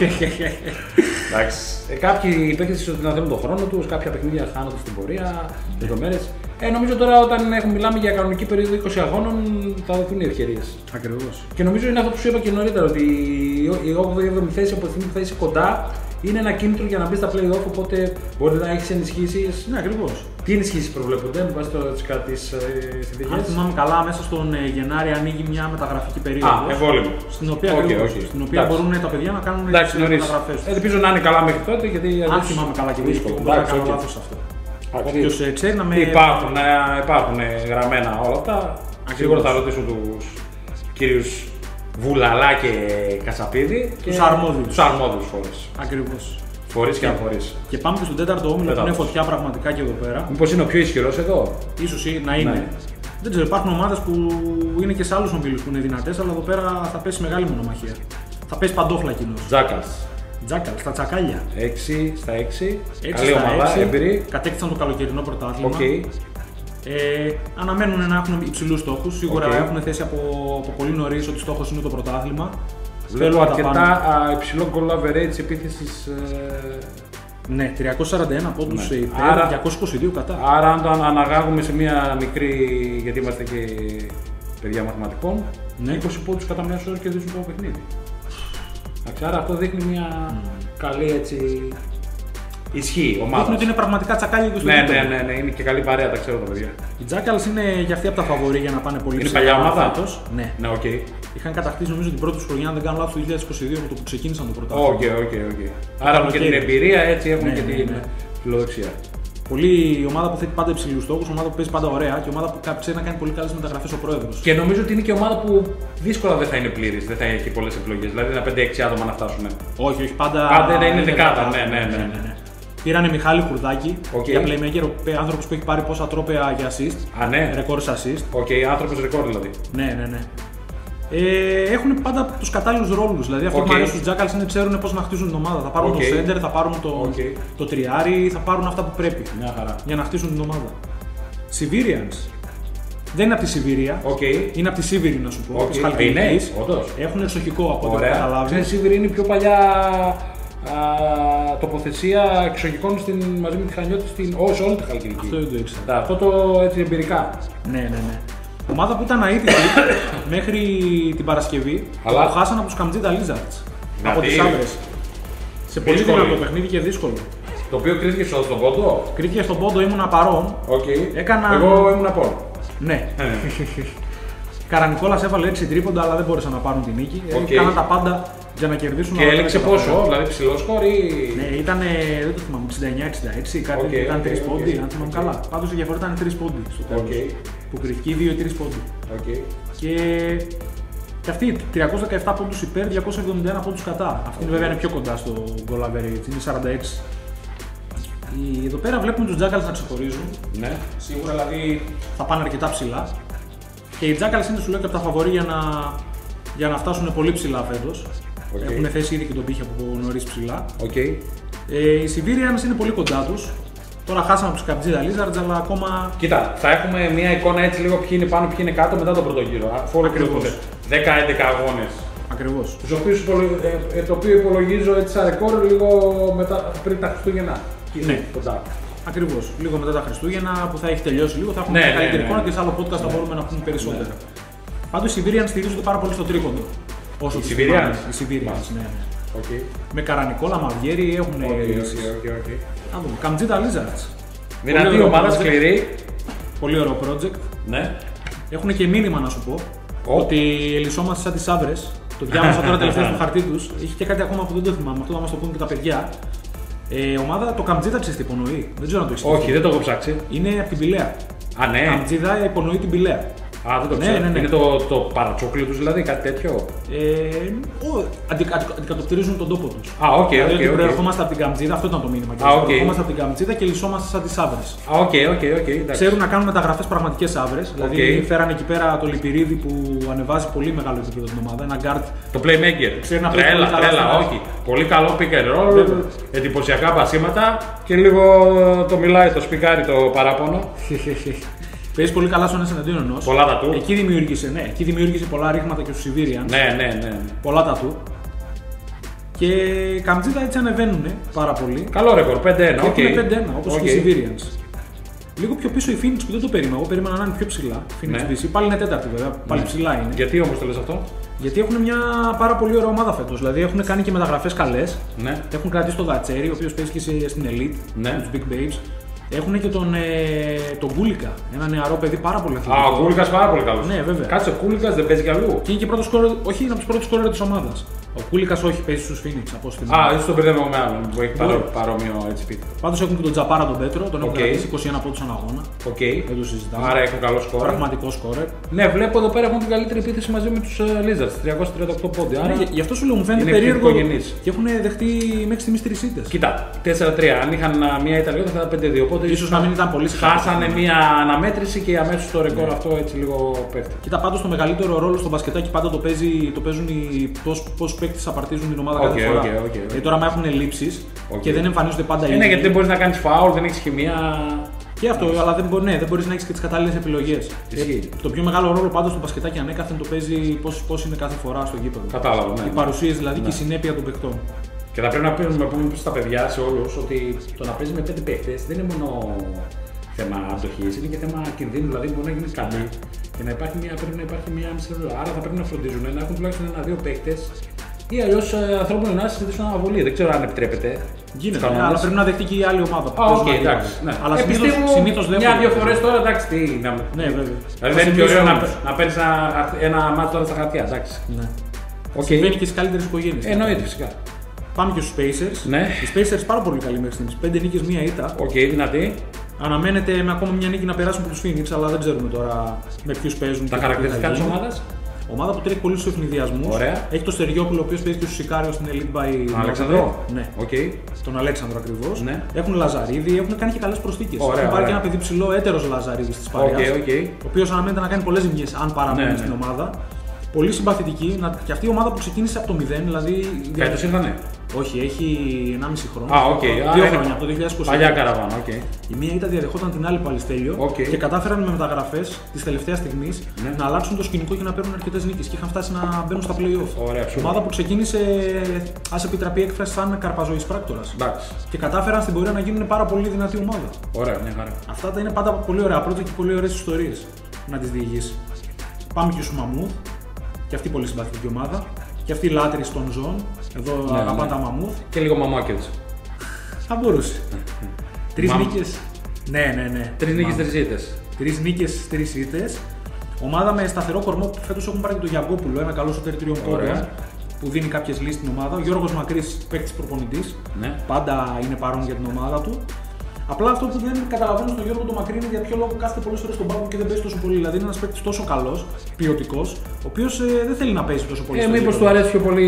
Εντάξει. Κάποιοι παίκτες ότι να θέλουν τον χρόνο τους, κάποια παιχνίδια χάνονται στην πορεία, λεπτομέρειες. Ε, νομίζω τώρα όταν έχουμε, μιλάμε για κανονική περίοδο είκοσι αγώνων θα δοθούν οι ευκαιρίες. Ακριβώς. Και νομίζω είναι αυτό που σου είπα και νωρίτερα, ότι η όγδοη έβδομη θέση από τη στιγμή που θα είσαι κοντά είναι ένα κίνητρο για να μπει στα play-off, οπότε μπορεί να έχει ενισχύσεις. Ναι, ακριβώς. Τι ενισχύσεις προβλέπονται, με βάση τις συνθήκες. Αν θυμάμαι καλά, μέσα στον Γενάρη ανοίγει μια μεταγραφική περίοδο. Α, εμβόλυμο. Στην οποία, okay, ακριβώς, okay. στην οποία μπορούν τα παιδιά να κάνουν τις μεταγραφές. Ελπίζω να είναι καλά μέχρι τότε, γιατί αν θυμάμαι καλά και δύσκολο. Μπορεί να κάνω λάθος σε αυτό. Όποιος ξέρει να με. Υπάρχουν, υπάρχουν γραμμένα όλα αυτά. Σίγουρα θα ρωτήσουν τους κύριους Βουλαλά και Κασαπίδη. Τους αρμόδιους. Τους αρμόδιους φορείς. Ακριβώς. Φορείς και αφορείς. Και πάμε και στον τέταρτο όμιλο που είναι φωτιά πραγματικά και εδώ πέρα. Μήπως είναι ο πιο ισχυρός εδώ. Ίσως να είναι. Ναι. Δεν ξέρω, υπάρχουν ομάδες που είναι και σε άλλους ομίλους που είναι δυνατές, αλλά εδώ πέρα θα πέσει μεγάλη μονομαχία. Θα πέσει παντόφλα κοινός. Τζάκαλς. Τζάκαλς, στα τσακάλια. έξι στα έξι. Καλή ομάδα, έμπειρη. Κατέκτησαν το καλοκαιρινό πρωτάθλημα. Okay. Ε, αναμένουν να έχουν υψηλούς στόχους. Σίγουρα okay. έχουν θέσει από, από πολύ νωρίς ότι στόχος είναι το πρωτάθλημα. Βλέπω αρκετά α, υψηλό goal average της επίθεσης. Ε... Ναι, τριακόσια σαράντα ένα πόντους ναι. υπέρ, άρα, διακόσια είκοσι δύο κατά. Άρα αν το αναγάγουμε σε μια μικρή, γιατί είμαστε και παιδιά μαθηματικών, ναι. είκοσι πόντους κατά μέσο όρο και δίνουν το παιχνίδι. Άρα αυτό δείχνει μια mm. καλή έτσι. Ισχύει ομάδα. Δείχνει ότι είναι πραγματικά τσακάλια του στο ναι, ναι, ναι, ναι, είναι και καλή παρέα, τα ξέρω τα παιδιά. Οι Jackals είναι για αυτή από τα φαβορί για να πάνε πολύ ψηλά. Είναι παλιά ομάδα. Ναι, ναι, okay. Είχαν κατακτήσει νομίζω την πρώτη του χρονιά, αν δεν κάνω λάθος, το δύο χιλιάδες είκοσι δύο με το που ξεκίνησαν το πρωτάθλημα. Οκ, οκ, οκ. Άρα έχουν και την εμπειρία, έτσι έχουν ναι, και την ναι. φιλοδοξία. Πολύ ομάδα που θέτει πάντα υψηλούς στόχους, ομάδα που παίζει πάντα ωραία και ομάδα που ξέρει να κάνει πολύ καλές μεταγραφές ο πρόεδρος. Και νομίζω ότι είναι και ομάδα που δύσκολα δεν θα είναι πλήρης, δεν θα έχει πολλές επιλογές. Δηλαδή ένα πέντε έξι άτομα να φτάσουν. Όχι, όχι, πάντα. Πάντα δεν είναι δεκάδα, ναι, ναι, ναι. ναι, ναι. Πήρανε Μιχάλη Χουρδάκη okay. για playmaker, άνθρωπος που έχει πάρει πόσα τρόπαια για assist. Α, ναι. Ρεκόρ assist. Οκ, okay, άνθρωπος ρεκόρ δηλαδή. Ναι, ναι, ναι. Ε, έχουν πάντα τους κατάλληλους ρόλους. Δηλαδή αυτό okay. που μου αρέσει στους Jackals είναι ξέρουν πώς να χτίσουν την ομάδα. Θα πάρουν okay. το center, θα πάρουν το, okay. το τριάρι, θα πάρουν αυτά που πρέπει μια χαρά. Για να χτίσουν την ομάδα. Siberians. Δεν είναι από τη Σιβηρία. Okay. Είναι από τη Σίβηρη να σου πω. Okay. Είναι, έχουν εξοχικό από ό,τι καταλάβει. Η Σίβηρη είναι η πιο παλιά α, τοποθεσία εξοχικών στην, μαζί με τη Χανιώτη στην όχι, όλη τη Χαλκιδική. Αυτό δεν το ήξερα. Αυτό το έτσι εμπειρικά. Ναι, ναι, ναι. Ομάδα που ήταν αίτητη μέχρι την Παρασκευή, αλλά... το χάσαν από τους Καμτζίτα Lizards. Από τις Άβρες. Σε πολύ δυνατό παιχνίδι και δύσκολο. Το οποίο κρίθηκε στον πόντο. Κρίθηκε στον πόντο, ήμουν παρόν. Okay. Έκανα... Εγώ ήμουν απόν. Ναι. Καρανικόλας έβαλε έξι τρίποντα, αλλά δεν μπόρεσαν να πάρουν την νίκη. Okay. Κάναν τα πάντα για να κερδίσουν. Και έλεξε πόσο, δηλαδή ψηλό σκορ ή. Ναι, ήταν, δεν το θυμάμαι, εξήντα εννιά εξήντα έξι, κάτι okay, ήταν okay, τρεις okay, πόντι, okay, αν θυμάμαι okay. καλά. Πάντως η διαφορά ήταν τρεις πόντι στο τέλος. Okay. Που κριθήκε δύο ή τρεις πόντι. Okay. Και... και αυτή τριακόσιους δεκαεπτά πόντους υπέρ, διακόσιους εβδομήντα ένα πόντους κατά. Αυτή okay. βέβαια είναι πιο κοντά στο goal average, είναι σαράντα έξι. Εδώ πέρα βλέπουμε τους Jackals να ξεχωρίζουν. Ναι. Σίγουρα δηλαδή θα πάνε αρκετά ψηλά. Και οι Jackals είναι σου λέω και από τα φαβορί για να, για να φτάσουν πολύ ψηλά φέτος. Okay. Έχουν θέσει ήδη και τον πύχη από νωρίς ψηλά. Okay. Ε, οι Siberians είναι πολύ κοντά τους. Τώρα χάσαμε από τους Καμτζίτα Lizards, αλλά ακόμα. Κοίτα, θα έχουμε μια εικόνα έτσι λίγο ποιοι είναι πάνω, ποιοι είναι κάτω μετά τον πρώτο γύρο. Ακριβώς. δέκα έντεκα αγώνες. Ακριβώς. Τους οποίους ε, ε, το οποίο υπολογίζω έτσι σαν ρεκόρ λίγο μετά, πριν τα Χριστούγεννα. Ναι, κοντά. Ακριβώς. Λίγο μετά τα Χριστούγεννα που θα έχει τελειώσει λίγο, θα έχουμε ναι, μια καλύτερη ναι, εικόνα ναι. και σε άλλο podcast ναι. θα μπορούμε να πούμε περισσότερα. Ναι. Πάντως οι Siberians στηρίζονται πάρα πολύ στο τρίποντο. Όσο οι Siberians. Οι Siberians, ναι. ναι. Okay. Με Καρανικόλα, Μαυγέρι έχουν λύσεις. Okay, okay, okay. Να δούμε. Καμτζίτα Lizards. Δυνατή ομάδα, σκληρή. Πολύ ωραίο project. Ναι. Έχουν και μήνυμα να σου πω oh. ότι ελισσόμαστε σαν τις Άβρες. Το διάβασα τώρα τελευταία στο χαρτί τους. Είχε και κάτι ακόμα που δεν το θυμάμαι. Αυτό θα μας το πούνε και τα παιδιά. Ε, ομάδα το Καμτζίδα ξέρεις τι υπονοεί. Δεν ξέρω αν το έχεις. Όχι, δεν το έχω ψάξει. Είναι από την Πηλαία. Α, ναι. Καμτζίδα υπονοεί την Πηλαία. Α, δεν το ξέρω. Ναι, ναι, ναι. Είναι το, το παρατσόκλιο τους, δηλαδή κάτι τέτοιο. Ε, ο, αντι, αντι, αντικατοπτρίζουν τον τόπο τους. Α, οκ, δηλαδή, οκ. Okay, okay. Προερχόμαστε από την Καμτζίδα, αυτό ήταν το μήνυμα. Α, okay. Προερχόμαστε από την Καμτζίδα και λυσόμαστε σαν τις Άβρες. Α, οκ, οκ, οκ. Ξέρουν να κάνουν μεταγραφές πραγματικές Άβρες. Okay. Δηλαδή φέραν εκεί πέρα το Λιπηρίδη που ανεβάζει πολύ μεγάλο επίπεδο την ομάδα. Ένα guard. Το playmaker. Ξέρει να παίζει πολύ καλά. Όχι. Πολύ καλό pick and roll. Εντυπωσιακά πασίματα και λίγο το μιλάει το σπικάρι το παράπονο. Παίζει πολύ καλά στον εναντίον ενός. Πολλά τα του. Εκεί δημιούργησε, ναι, εκεί δημιούργησε πολλά ρήγματα και στους Siberians. Ναι, ναι, ναι. Πολλά τα του. Και οι Καμτζίτα έτσι ανεβαίνουν πάρα πολύ. Καλό ρεκόρ, πέντε ένα. Okay. Είναι πέντε ένα όπως okay. και οι Siberians. Λίγο πιο πίσω η Phoenix που δεν το περίμενα. Εγώ περίμενα να είναι πιο ψηλά. Phoenix ναι. μπι σι. Πάλι είναι τέταρτη βέβαια. Πάλι ναι. ψηλά είναι. Γιατί όμως το λες αυτό? Γιατί έχουν μια πάρα πολύ ωραία ομάδα φέτος. Δηλαδή έχουν κάνει και μεταγραφές καλές. Ναι. Έχουν κρατήσει τον Δατσέρι, ο οποίος παίζει και στην Elite. Ναι. Τους Big Babes. Έχουν και τον, ε, τον Κούλικα, ένα νεαρό παιδί πάρα πολύ αθλητικό. Α, ο Κούλικας πάρα πολύ καλός. Ναι, βέβαια. Κάτσε, ο Κούλικας δεν παίζει κι αλλού. Και είναι και πρώτος σκόρερ, όχι, είναι από τους πρώτους σκόρερ της ομάδας. Ο Κούλικας όχι, παίζει στους Phoenix από ό,τι θυμάμαι. Α, ίσως τον μπερδεύω με άλλον που έχει παρό, παρόμοιο έτσι πίτι. Πάντως έχουν και τον Τζαπάρα τον Πέτρο, τον έχουν okay. κρατήσει είκοσι ένα πόντους ανά αγώνα. Οκ. Okay. Δεν το συζητάμε. Άρα έχουν καλό σκόρερ. Πραγματικό σκόρερ. Ναι, βλέπω εδώ πέρα έχουν την καλύτερη επίθεση μαζί με τους uh, Lizards, τριακόσια τριάντα οκτώ πόντι. Άρα... Ναι, γι' αυτό σου λέω μου φαίνεται περίεργο. Και έχουν δεχτεί μέχρι στιγμής τρεις ήττες. Κοίτα, τέσσερα τρία. Αν είχαν μια Ιταλία θα ήταν πέντε δύο. Οπότε ίσως να μην ήταν πολύ σημαντικό. Χάσανε μια αναμέτρηση και αμέσως το ρεκόρ αυτό έτσι λίγο πέφτει. Κοίτα, πάντως το μεγαλύτερο ρόλο στο μπασκετάκι πάντα το, παίζει, το παίζουν οι πόσους παίκτες απαρτίζουν την ομάδα κάθε φορά. Okay, okay, okay. Γιατί τώρα, άμα έχουν ελλείψεις okay. και δεν εμφανίζονται πάντα οι ίδιοι. Ναι, γιατί δεν μπορείς να κάνεις φάουλ, δεν έχεις χημεία. Και αυτό, yes. αλλά δεν, μπορεί, ναι, δεν μπορείς να έχεις και τις κατάλληλες επιλογές. Ε, το πιο μεγάλο ρόλο πάντως στο μπασκετάκι ανέκαθεν το παίζει πώς είναι κάθε φορά στο γήπεδο. Κατάλαβα. Ναι, οι παρουσίες δηλαδή ναι. και η συνέπεια των παιχτών. Και θα πρέπει να πούμε στα παιδιά, σε όλους, ότι το να παίζει με πέντε παίχτες δεν είναι μόνο θέμα αντοχής, είναι και θέμα κινδύνου. Δηλαδή μπορεί να γίνει κάτι και να υπάρχει μια, πρέπει να υπάρχει μια μισή. Άρα θα πρέπει να φροντίζουν να έχουν τουλάχιστον ένα-δύο παίχτες ή αλλιώς ανθρώπινοι να συζητήσουν αναβολή. Δεν ξέρω αν επιτρέπεται. Γίνεται, ναι, αλλά πρέπει να δεχτεί και η άλλη ομάδα. Α, οκ, εντάξει. Ναι. Αλλά συνήθως δεν μια-δύο φορές τώρα, εντάξει, τι. Να... Ναι, βέβαια. Δηλαδή δεν είναι πιο ωραίο να, να παίρνει ένα, ένα μάτι τώρα στα χαρτιά, εντάξει. Ναι. Okay. Συμβαίνει και στις καλύτερες οικογένειες. Εννοείται, φυσικά. Πάμε και στους Pacers. Ναι. Οι Pacers πάρα πολύ καλοί μέχρι στιγμής. Πέντε νίκες, μία ήττα. Οκ, okay, δυνατή. Αναμένεται με ακόμα μια νίκη να περάσουν από τους Phoenix, αλλά δεν ξέρουμε τώρα με ποιους παίζουν. Τα χαρακτηριστικά της ομάδας. Ομάδα που τρέχει πολύ στους ευνηδιασμούς. Έχει το Στεριόπουλο, ο οποίος παίζει και στο Σικάριο στην Elite by. Τον Αλέξανδρο. Ναι. Okay. Τον Αλέξανδρο ακριβώς. Ναι. Έχουν Λαζαρίδη, έχουν κάνει και καλές προσθήκες. Ωραία, έχουν πάρει ωραία. και ένα παιδί ψηλό, έτερος Λαζαρίδης της Παριάς. Okay, okay. Ο οποίος αναμένεται να κάνει πολλές ζημιές αν παραμείνει ναι, στην ναι. ομάδα. Πολύ συμπαθητική και αυτή η ομάδα που ξεκίνησε από το μηδέν, δηλαδή. Φέτος ήρθανε. Όχι, έχει ενάμιση χρόνο. Α, οκ. Δύο χρόνια, από το δύο χιλιάδες είκοσι. Παλιά καραβάνα, οκ. Η μία ήταν διαδεχόταν την άλλη πάλι στέλιο okay. και κατάφεραν με μεταγραφές τη τελευταία στιγμή ναι. να αλλάξουν το σκηνικό και να παίρνουν αρκετές νίκες και είχαν φτάσει να μπαίνουν στα playoff. Ωραία, ομάδα που ξεκίνησε, ας επιτραπεί έκφραση, σαν καρπαζοής πράκτορας. Και κατάφεραν στην πορεία να γίνουν πάρα πολύ δυνατή ομάδα. Ωραία, μια χαρά. Αυτά είναι πάντα πολύ ωραία project και πολύ ωραίες ιστορίες να τις διηγήσει. Πάμε και στου Μαμούθ. Και αυτή πολύ συμπαθητική ομάδα. Και αυτή λάτρης των ζώων. Εδώ ναι, αγαπάνε ναι. τα Μαμούθ. Και λίγο μαμάκες. Θα μπορούσε. Τρεις νίκες. Ναι, ναι, ναι. Τρεις νίκες, τρεις ήττες. Τρεις νίκες, τρεις ήττες. Ομάδα με σταθερό κορμό που φέτος έχουν πάρει και τον Γιαγκόπουλο, ένα καλό σωτέρ τριών πόντων που δίνει κάποιες λύσεις στην ομάδα. Ο Γιώργος Μακρύς, παίκτης προπονητής. Ναι. Πάντα είναι παρόν για την ομάδα του. Απλά αυτό που δεν καταλαβαίνω στον Γιώργο τον Μακρύ είναι για ποιο λόγο κάθεται πολλές φορές στον πάγκο και δεν παίζει τόσο πολύ. Δηλαδή είναι ένας παίκτης τόσο καλός, ποιοτικός, ο οποίος ε, δεν θέλει να παίζει τόσο πολύ. Ε, μήπως του αρέσει πιο πολύ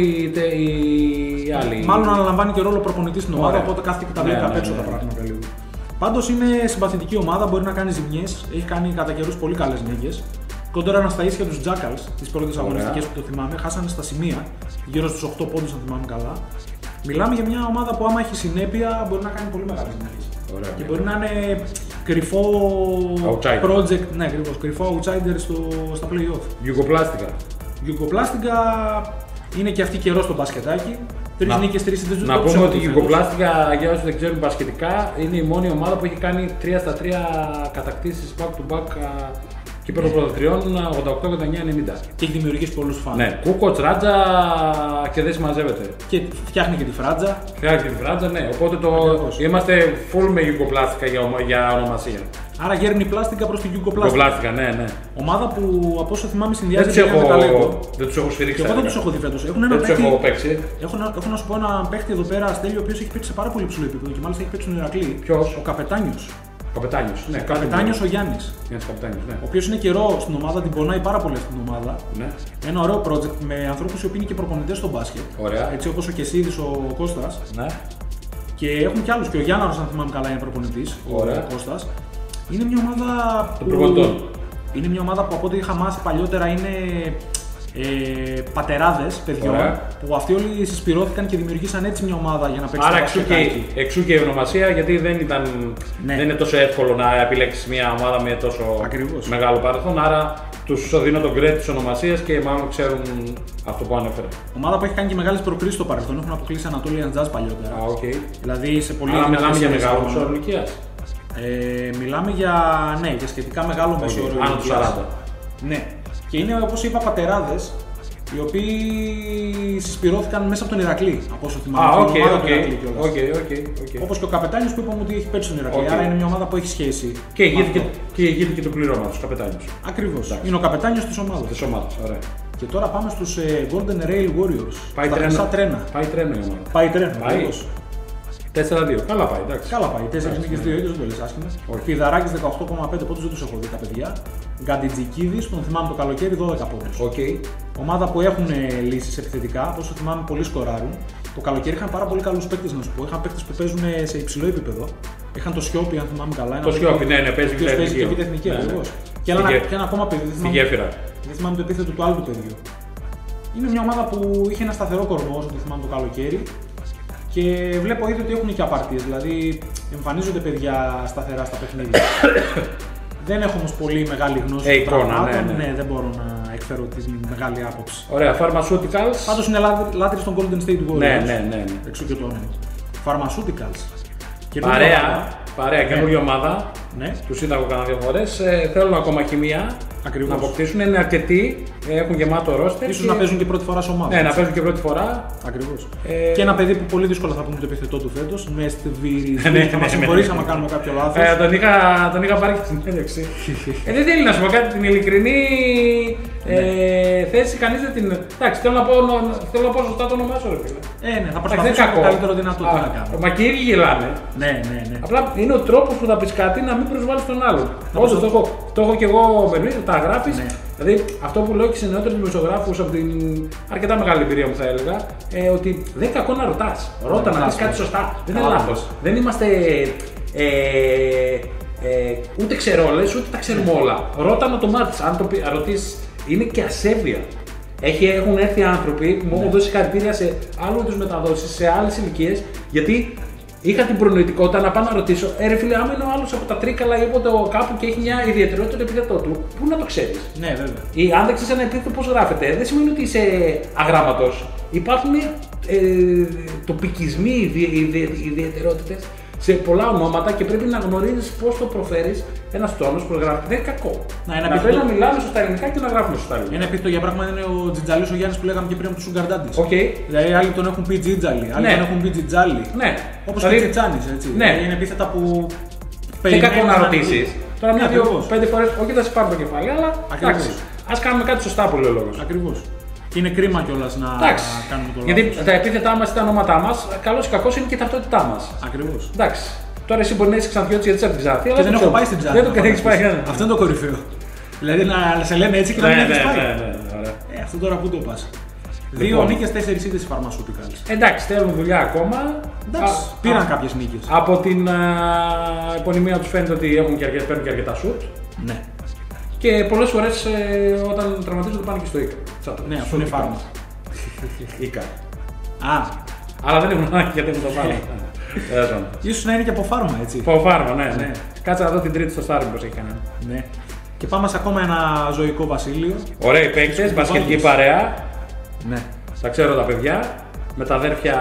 οι άλλοι. Μάλλον αναλαμβάνει και ρόλο προπονητή στην ομάδα, οπότε κάθεται και τα βλέπει απ' έξω τα πράγματα λίγο. Πάντως είναι συμπαθητική ομάδα, μπορεί να κάνει ζημιές, έχει κάνει κατά καιρούς πολύ καλές νίκες. Κόντωρα στα ίσια τους Jackals, τις πρώτες αγωνιστικές που το θυμάμαι, χάσανε στα σημεία, γύρω στους οκτώ πόντους αν θυμάμαι καλά. Μιλάμε για μια ομάδα που άμα έχει συνέπεια μπορεί να κάνει πολύ μεγάλες νίκες. Ωραία, και μπορεί να είναι κρυφό outsider. project, ναι, ακριβώς, κρυφό outsider στο, στα play-off. Γιουγκοπλάστικα. Γιουγκοπλάστικα είναι και αυτή καιρό στο μπασκετάκι. Τρεις νίκες, τρεις ήττες. Να πούμε ότι η Γιουγκοπλάστικα, για όσους δεν ξέρουν μπασκετικά, είναι η μόνη ομάδα που έχει κάνει τρία στα τρία κατακτήσεις back to back κύπελλο πρωταθλητριών ογδόντα οκτώ, ογδόντα εννιά, ενενήντα. Και έχει δημιουργήσει πολλούς φαν. Ναι, Κούκοτς, Ράτζα και δεν συμμαζεύεται. Και φτιάχνει και τη φράτζα. Φτιάχνει και τη φράτζα, ναι. Οπότε το... είμαστε full με Γιουγκοπλάστικα για, για ονομασία. Άρα γέρνει πλάστικα προς την Γιουγκοπλάστικα. Γιουγκοπλάστικα, ναι, ναι. Ομάδα που από όσο θυμάμαι συνδυάζεται με έχω... ταλέντο. Δεν τους έχω σφυρίξει. Και εγώ δεν τους έχω δει φέτος. Έχουν ένα δεν παίχτη... έχω παίξει. Έχω, να... έχω να σου πω ένα παίχτη εδώ πέρα, Στέλιο, ο οποίος έχει παίξει σε πάρα πολύ ψηλό επίπεδο και μάλιστα έχει παίξει στον Ηρακλή. Ποιος? Ο Καπετάνιος. Καπετάνιος, ναι. Καπετάνιος ο Γιάννης. Γιάννης Καπετάνιος, ναι. Ο οποίος είναι καιρό στην ομάδα, την πονάει πάρα πολύ στην ομάδα. Ναι. Ένα ωραίο project με ανθρώπους οι οποίοι είναι και προπονητές στο μπάσκετ. Ωραία. Έτσι όπως ο Κεσίδης, ο Κώστας. Ναι. Και έχουν κι άλλους. Και ο Γιάνναρος, αν θυμάμαι καλά, είναι προπονητής. Ωραία. Ο Κώστας. Είναι μια ομάδα. Των προπονητών. Είναι μια ομάδα που από ό,τι είχα μάθει παλιότερα είναι. Ε, πατεράδες παιδιών. Ωραία. Που αυτοί όλοι συσπυρώθηκαν και δημιουργήσαν έτσι μια ομάδα για να παίξει. Άρα εξού και, εξού και η ονομασία, γιατί δεν, ήταν, ναι. δεν είναι τόσο εύκολο να επιλέξεις μια ομάδα με τόσο ακριβώς. μεγάλο παρελθόν. Άρα τους δίνω τον credit της ονομασίας και μάλλον ξέρουν αυτό που ανέφερε. Ομάδα που έχει κάνει και μεγάλες προκρίσεις στο παρελθόν. Έχουν αποκλείσει Anatolian Jazz παλιότερα. Α, okay. Δηλαδή σε πολύ. Άρα μιλάμε για μεγάλο μεσόωρο ηλικίας. Ε, μιλάμε για, ναι, για σχετικά μεγάλο okay. μεσόωρο ηλικίας. Άνω του σαράντα. Ναι. Και είναι όπως είπα πατεράδες, οι οποίοι συσπυρώθηκαν μέσα από τον Ηρακλή. Από όσο θυμάμαι. Ah, okay, ομάδα okay, του Ηρακλή κιόλας. Okay, okay, okay. Όπως και ο Καπετάνιος που είπαμε ότι έχει παίξει στον Ηρακλή. Okay. Άρα είναι μια ομάδα που έχει σχέση. Και ηγήθηκε και, και το πλήρωμα του Καπετάνιος. Ακριβώς. Είναι ο Καπετάνιος της ομάδας. Της ομάδας, ωραία. Και τώρα πάμε στους ε, Golden Rail Warriors. Πάει τρένα. τρένα. Πάει τρένο η ομάδα. Πάει τρένο. τέσσερα δύο. Καλά πάει, εντάξει. Καλά πάει. τέσσερις νίκες, δύο ήττες, δεν το λες άσχημα. Φιδαράκης δεκαοκτώ κόμμα πέντε πόντους, δεν τους έχω δει τα παιδιά. Γκαντιτζικίδης, τον θυμάμαι το καλοκαίρι, δώδεκα πόντους. Okay. Ομάδα που έχουν λύσεις επιθετικά, όσο θυμάμαι πολύ σκοράρουν. Το καλοκαίρι είχαν πάρα πολύ καλούς παίκτες να σου πω. Είχαν παίκτες που παίζουν σε υψηλό επίπεδο. Είχαν το Σιόπι, αν θυμάμαι καλά. Το Σιόπι, ναι, ναι, παίζει και επιτεθνική ακριβώς. Και ένα ακόμα παιδί. Στη γέφυρα. Δεν θυμάμαι το επίθετο του άλλου του παιδιού. Είναι μια ομάδα που είχε ένα σταθερό κορμό, όσο το θυμάμαι το καλοκαίρι. Και βλέπω ήδη ότι έχουν και απαρτίες, δηλαδή εμφανίζονται παιδιά σταθερά στα παιχνίδια. Δεν έχω όμως πολύ μεγάλη γνώση hey, των πραγμάτων, ναι, ναι. ναι, δεν μπορώ να εκφέρω τη μεγάλη άποψη. Ωραία, Pharmaceuticals. Πάντως είναι λάτρης των Golden State Warriors. Ναι, ναι, ναι, ναι. Εξού και το όνομα. Pharmaceuticals. Παρέα, παρέα, καινούργια ομάδα. Ναι. Τους είδα εγώ κανένα δύο φορές. Ε, θέλουν ακόμα χημεία. Ακριβώς. να αποκτήσουν. Είναι αρκετοί, έχουν γεμάτο ρόστερ. Ίσως και... να παίζουν και πρώτη φορά σε ομάδα. Ναι, να παίζουν και πρώτη φορά. Ακριβώς. Ε... Και ένα παιδί που πολύ δύσκολα θα πούμε το επιθετό του φέτος. Με στβήρι. Ναι, Θα μας συγχωρήσει άμα κάνουμε κάποιο λάθος. Ε, τον, είχα, τον είχα πάρει και στην συνέντευξη. ε, δεν θέλει να σου πω κάτι, την ειλικρινή ε, θέση κανείς δεν την. Εντάξει, θέλω να πω, θέλω να πω σωστά το όνομά σου, ρε φίλε. Ε, ναι, θα προσπαθήσω το καλύτερο δυνατό. Τι να κάνω. Μα και οι ίδιοι γελάνε. Ναι, ναι, ναι. Απλά είναι ο τρόπος που θα πεις κάτι να μην προσβάλλεις τον άλλον. Όντως, το, έχω, το έχω και εγώ με μí, τα γράφεις. Ναι. Δηλαδή, αυτό που λέω και σε νεότερους δημοσιογράφους από την αρκετά μεγάλη εμπειρία μου, θα έλεγα, ε, ότι δεν είναι κακό να ρωτάς. Ρώτα να πεις κάτι σωστά. Δεν είναι λάθος. Δεν είμαστε. Ε, ε, ούτε ξερόλες, ούτε τα ξέρουμε όλα. Ρώτα να το μάθεις. Αν το ρωτήσεις, είναι και ασέβεια. Έχει, έχουν έρθει άνθρωποι που μου έχουν δώσει συγχαρητήρια σε άλλου είδους μεταδόσεις, σε άλλες ηλικίες, γιατί είχα την προνοητικότητα να πάω να ρωτήσω, ε, ρε φίλε, άμα είναι ο άλλος από τα Τρίκαλα ή από το κάπου και έχει μια ιδιαιτερότητα του επίθετό του, πού να το ξέρεις. Ναι, βέβαια. Ή αν δεν ξέρεις ένα επίθετο πώς γράφεται, δεν σημαίνει ότι είσαι αγράμματος. Υπάρχουν ε, τοπικισμοί, ιδιαιτερότητες σε πολλά ονόματα και πρέπει να γνωρίζεις πώς το προφέρεις. Ένας τόνος που γράφει δεν είναι κακό. Να, να πρέπει να μιλάμε σωστά ελληνικά και να γράφουμε σωστά ελληνικά. Ένα επίθετο για πράγμα είναι ο Τζιτζαλής ο Γιάννης που λέγαμε και πριν από του Sugar Daddies. Okay. Δηλαδή άλλοι τον έχουν πει Τζιτζαλή, άλλοι ναι. τον έχουν πει Τζιτζάλι. Ναι. Όπως δηλαδή... και Τζιτζάνης, έτσι. Ναι. Είναι επίθετα που. Δεν κακό να ρωτήσεις. Τώρα μια, δύο, πέντε φορές, όχι θα σε πάρει το κεφάλι, αλλά εντάξει. Ας κάνουμε κάτι σωστά που λέει ο λόγος. Ακριβώς. Και είναι κρίμα κιόλας να εντάξει. κάνουμε το λόγο. Γιατί τα επίθετά μας, τα ονόματά μας, καλώς ή κακώς είναι και η ταυτότητά μας. Ακριβώς. Εντάξει. Τώρα εσύ μπορεί να είσαι Ξανθιώτης γιατί είσαι από την Ξάνθη. Και δεν έχω πάει στην Ξάνθη. Δεν το έχεις πάει. Αυτό είναι το κορυφαίο. Δηλαδή να σε λένε έτσι και να μην έχεις πάει. Ναι, αυτό τώρα πού το πας. Δύο νίκες, τέσσερις ήττες οι Pharmaceuticals. Εντάξει, θέλουν δουλειά ακόμα. Εντάξει, πήραν κάποιες νίκες. Από την επωνυμία τους φαίνεται ότι έχουν και αρκετά, παίρνουν και αρκετά σουτ. Ναι. Και πολλές φορές ε, όταν τραυματίζονται πάνε και στο Ίκα. Ναι, αυτό είναι φάρμα. Ίκα. Α. Αλλά δεν έχουν ανάγκη γιατί έχουν το φάρμα. Ίσως να είναι και από φάρμα, έτσι. Από φάρμα, ναι, ναι. Κάτσε να δω την τρίτη στο Στάρι πώς έχει κάνει. Ναι. Και πάμε σε ακόμα ένα ζωικό βασίλειο. Ωραίοι παίκτες, μπασκετική παρέα. Ναι. Τα ξέρω τα παιδιά. Με τα αδέρφια.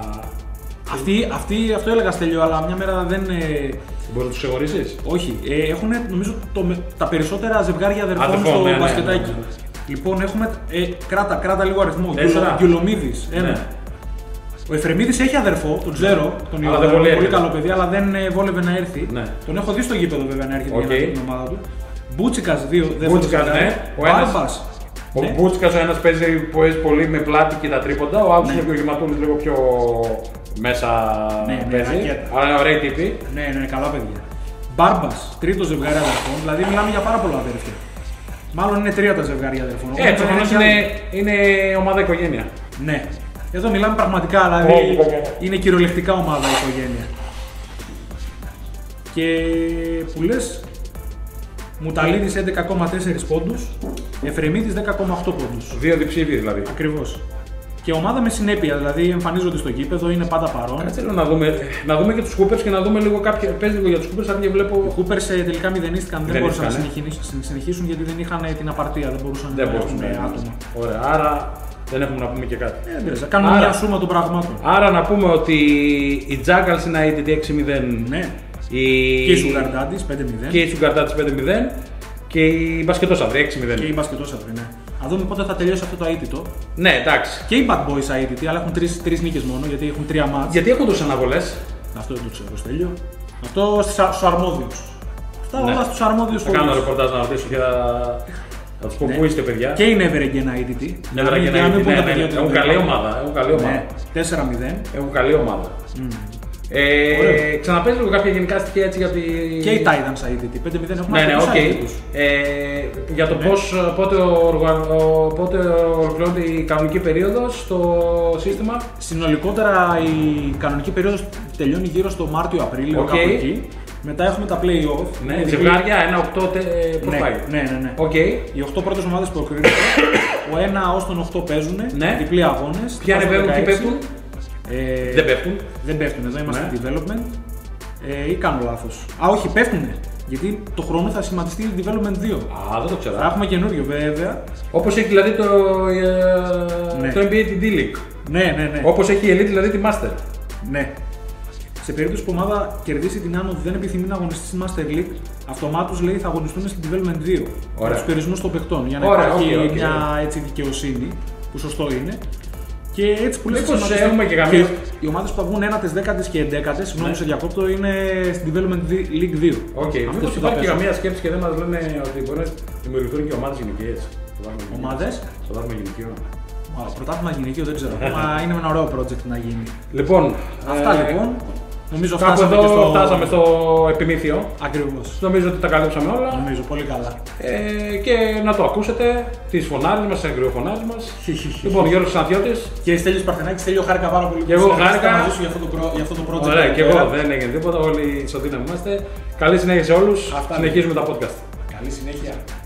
Αυτοί, αυτοί, αυτό έλεγα Στέλιο, αλλά μια μέρα δεν. Μπορεί να τους ξεχωρίσεις. Όχι. Ε, έχουν νομίζω το, τα περισσότερα ζευγάρια αδερφών Αδερφό, στο ναι, μπασκετάκι. Ναι, ναι, ναι. Λοιπόν, έχουμε. Ε, κράτα, κράτα λίγο αριθμό. Γκιουλομίδης. Ένα. Ναι. Ο Εφρεμίδης έχει αδερφό, τον ξέρω, τον Ιωάννη, πολύ, πολύ καλό παιδί, αλλά δεν βόλευε να έρθει. Ναι. Τον έχω δει στο γήπεδο βέβαια να έρχεται okay. για την ομάδα του. Μπούτσικας δύο, δεύτερο ναι. Ο Μπάρμπας. Ο ναι. Μπούτσικας ο ένας παίζει πολύ με πλάτη και τα τρίποντα, ο άλλος ναι. είναι πιο γηματούλης, λίγο πιο μέσα ναι, παίζει. Ναι, αλλά είναι ωραίοι τύποι. Ναι, ναι, καλά παιδιά. Μπάρμπας, τρίτο ζευγάρι αδερφών, δηλαδή μιλάμε για πάρα πολλά αδέρφια. Μάλλον είναι τρία τα ζευγάρια αδερφών. Έτσι, είναι, είναι ομάδα οικογένεια. Ναι. Εδώ μιλάμε πραγματικά, δηλαδή oh, είναι κυριολεκτικά ομάδα η οικογένεια. Και που λες, Μουταλίδης έντεκα κόμμα τέσσερα πόντους, Εφρεμίδης δέκα κόμμα οκτώ πόντους. Δύο διψήφοι δηλαδή. Ακριβώς. Και ομάδα με συνέπεια, δηλαδή εμφανίζονται στο γήπεδο, είναι πάντα παρόν. Κάτσε να δούμε, να δούμε και τους Hoopers και να δούμε λίγο κάποια. Πες λίγο για τους Hoopers, αν και βλέπω. Οι Hoopers τελικά μηδενίστηκαν, δεν μπορούσαν να συνεχίσουν γιατί δεν είχαν την απαρτία, δεν μπορούσαν δεν να έχουν άτομα. Ωραία, άρα δεν έχουμε να πούμε και κάτι. Ε, κάνουμε άρα, μια σούμα των πραγμάτων. Άρα να πούμε ότι οι Jackals είναι αίτητοι έξι μηδέν. Ναι. Οι... Και οι Sugar Daddies πέντε μηδέν. Και οι Sugar Daddies πέντε μηδέν. Και οι Μπασκετόσαυροι έξι μηδέν. Και οι Μπασκετόσαυροι, ναι. Να δούμε πότε θα τελειώσει αυτό το αίτητο. Ναι, εντάξει. Και οι Bad Boys αίτητοι, αλλά έχουν τρεις, τρεις νίκες μόνο γιατί έχουν τρία μάτς. Γιατί έχουν τόσες αναβολές. Αυτό δεν το ξέρω, Στέλιο. Αυτό στους αρμόδιους. Αυτά ναι. όλα στους αρμόδιους φορείς. Θα κάνω ρεπορτάζ να ρωτήσω και θα. Θα του πω πού είστε, παιδιά. Και είναι Everegen αίτητοι. Everegen αίτητοι. Έχουν καλή ομάδα. Έχουν καλή ομάδα. τέσσερα μηδέν. Έχουν καλή ομάδα. Ε, ξαναπέζει λίγο κάποια γενικά στοιχεία έτσι για τη. Και οι Titans αίτητοι. πέντε μηδέν έχουν ναι, ναι, okay. ε, για το ναι. πώς, πότε, οργα... πότε ολοκληρώνεται η κανονική περίοδος στο σύστημα. Συνολικότερα η κανονική περίοδος τελειώνει γύρω στο Μάρτιο-Απρίλιο, okay. κάπου εκεί. Μετά έχουμε τα play-off. Ναι, ζευγάρια, ένα οκτώ πώς ναι, πάει. Ναι, ναι, ναι. Okay. Οι οκτώ πρώτες ομάδες που προκρίνονται, ο ένα ως τον οκτώ παίζουν, ναι. διπλοί αγώνες. Ποια ανεβαίνουν, τι πέφτουν. Ε, δεν πέφτουν. Δεν πέφτουν, εδώ είμαστε ναι. development. Ε, ή κάνω λάθος. Α, όχι, πέφτουνε. Γιατί το χρόνο θα σχηματιστεί development δύο. Α, δεν το ξέρω. Θα έχουμε καινούριο βέβαια. Όπως έχει δηλαδή το, ε, ναι. το N B A την D-League. Ναι, ναι, ναι. Όπως έχει η Elite δηλαδή τη Master. Ναι. σε περίπτωση που η ομάδα κερδίσει την Άνω δεν επιθυμεί να αγωνιστεί στη Master League, αυτομάτως λέει θα αγωνιστούν στην Development δύο. Με τους περιορισμούς των παιχτών. Για να Ωραία, υπάρχει okay, okay. μια έτσι, δικαιοσύνη, που σωστό είναι. Και έτσι που λέμε έχουμε και καμία. Οι ομάδες που θα βγουν ένατες, δέκατες και εντέκατες, συγγνώμη σε διακόπτω, είναι στην Development League δύο. Οκ, okay. Μήπως υπάρχει και καμία σκέψη και δεν μας λένε ότι μπορεί να δημιουργηθούν και ομάδες γυναικείες. Ομάδες. Στο δάθμο γυναικείο. Πρωτάθλημα γυναικείο δεν ξέρω. Μα είναι ένα ωραίο project να γίνει. Λοιπόν, αυτά ε... λοιπόν. Νομίζω κάπου φτάσαμε, εδώ και στο... φτάσαμε στο επιμήθειο. Ακριβώς. Νομίζω ότι τα καλύψαμε όλα. Νομίζω πολύ καλά. Ε, και να το ακούσετε, τις φωνάρες μας, τις αγριοφωνάρες μας. Λοιπόν, Γιώργος Ξανθιώτης. Και Στέλιος Παρθενάκης, Στέλιο, χάρηκα πάρα πολύ. Και εγώ χάρηκα μαζί σου για αυτό το, προ... για αυτό το project. Ωραία, και εγώ δεν έγινε τίποτα, όλοι ισοδύναμοι είμαστε. Καλή συνέχεια σε όλους. Αυτά συνεχίζουμε τα podcast. Καλή συνέχεια.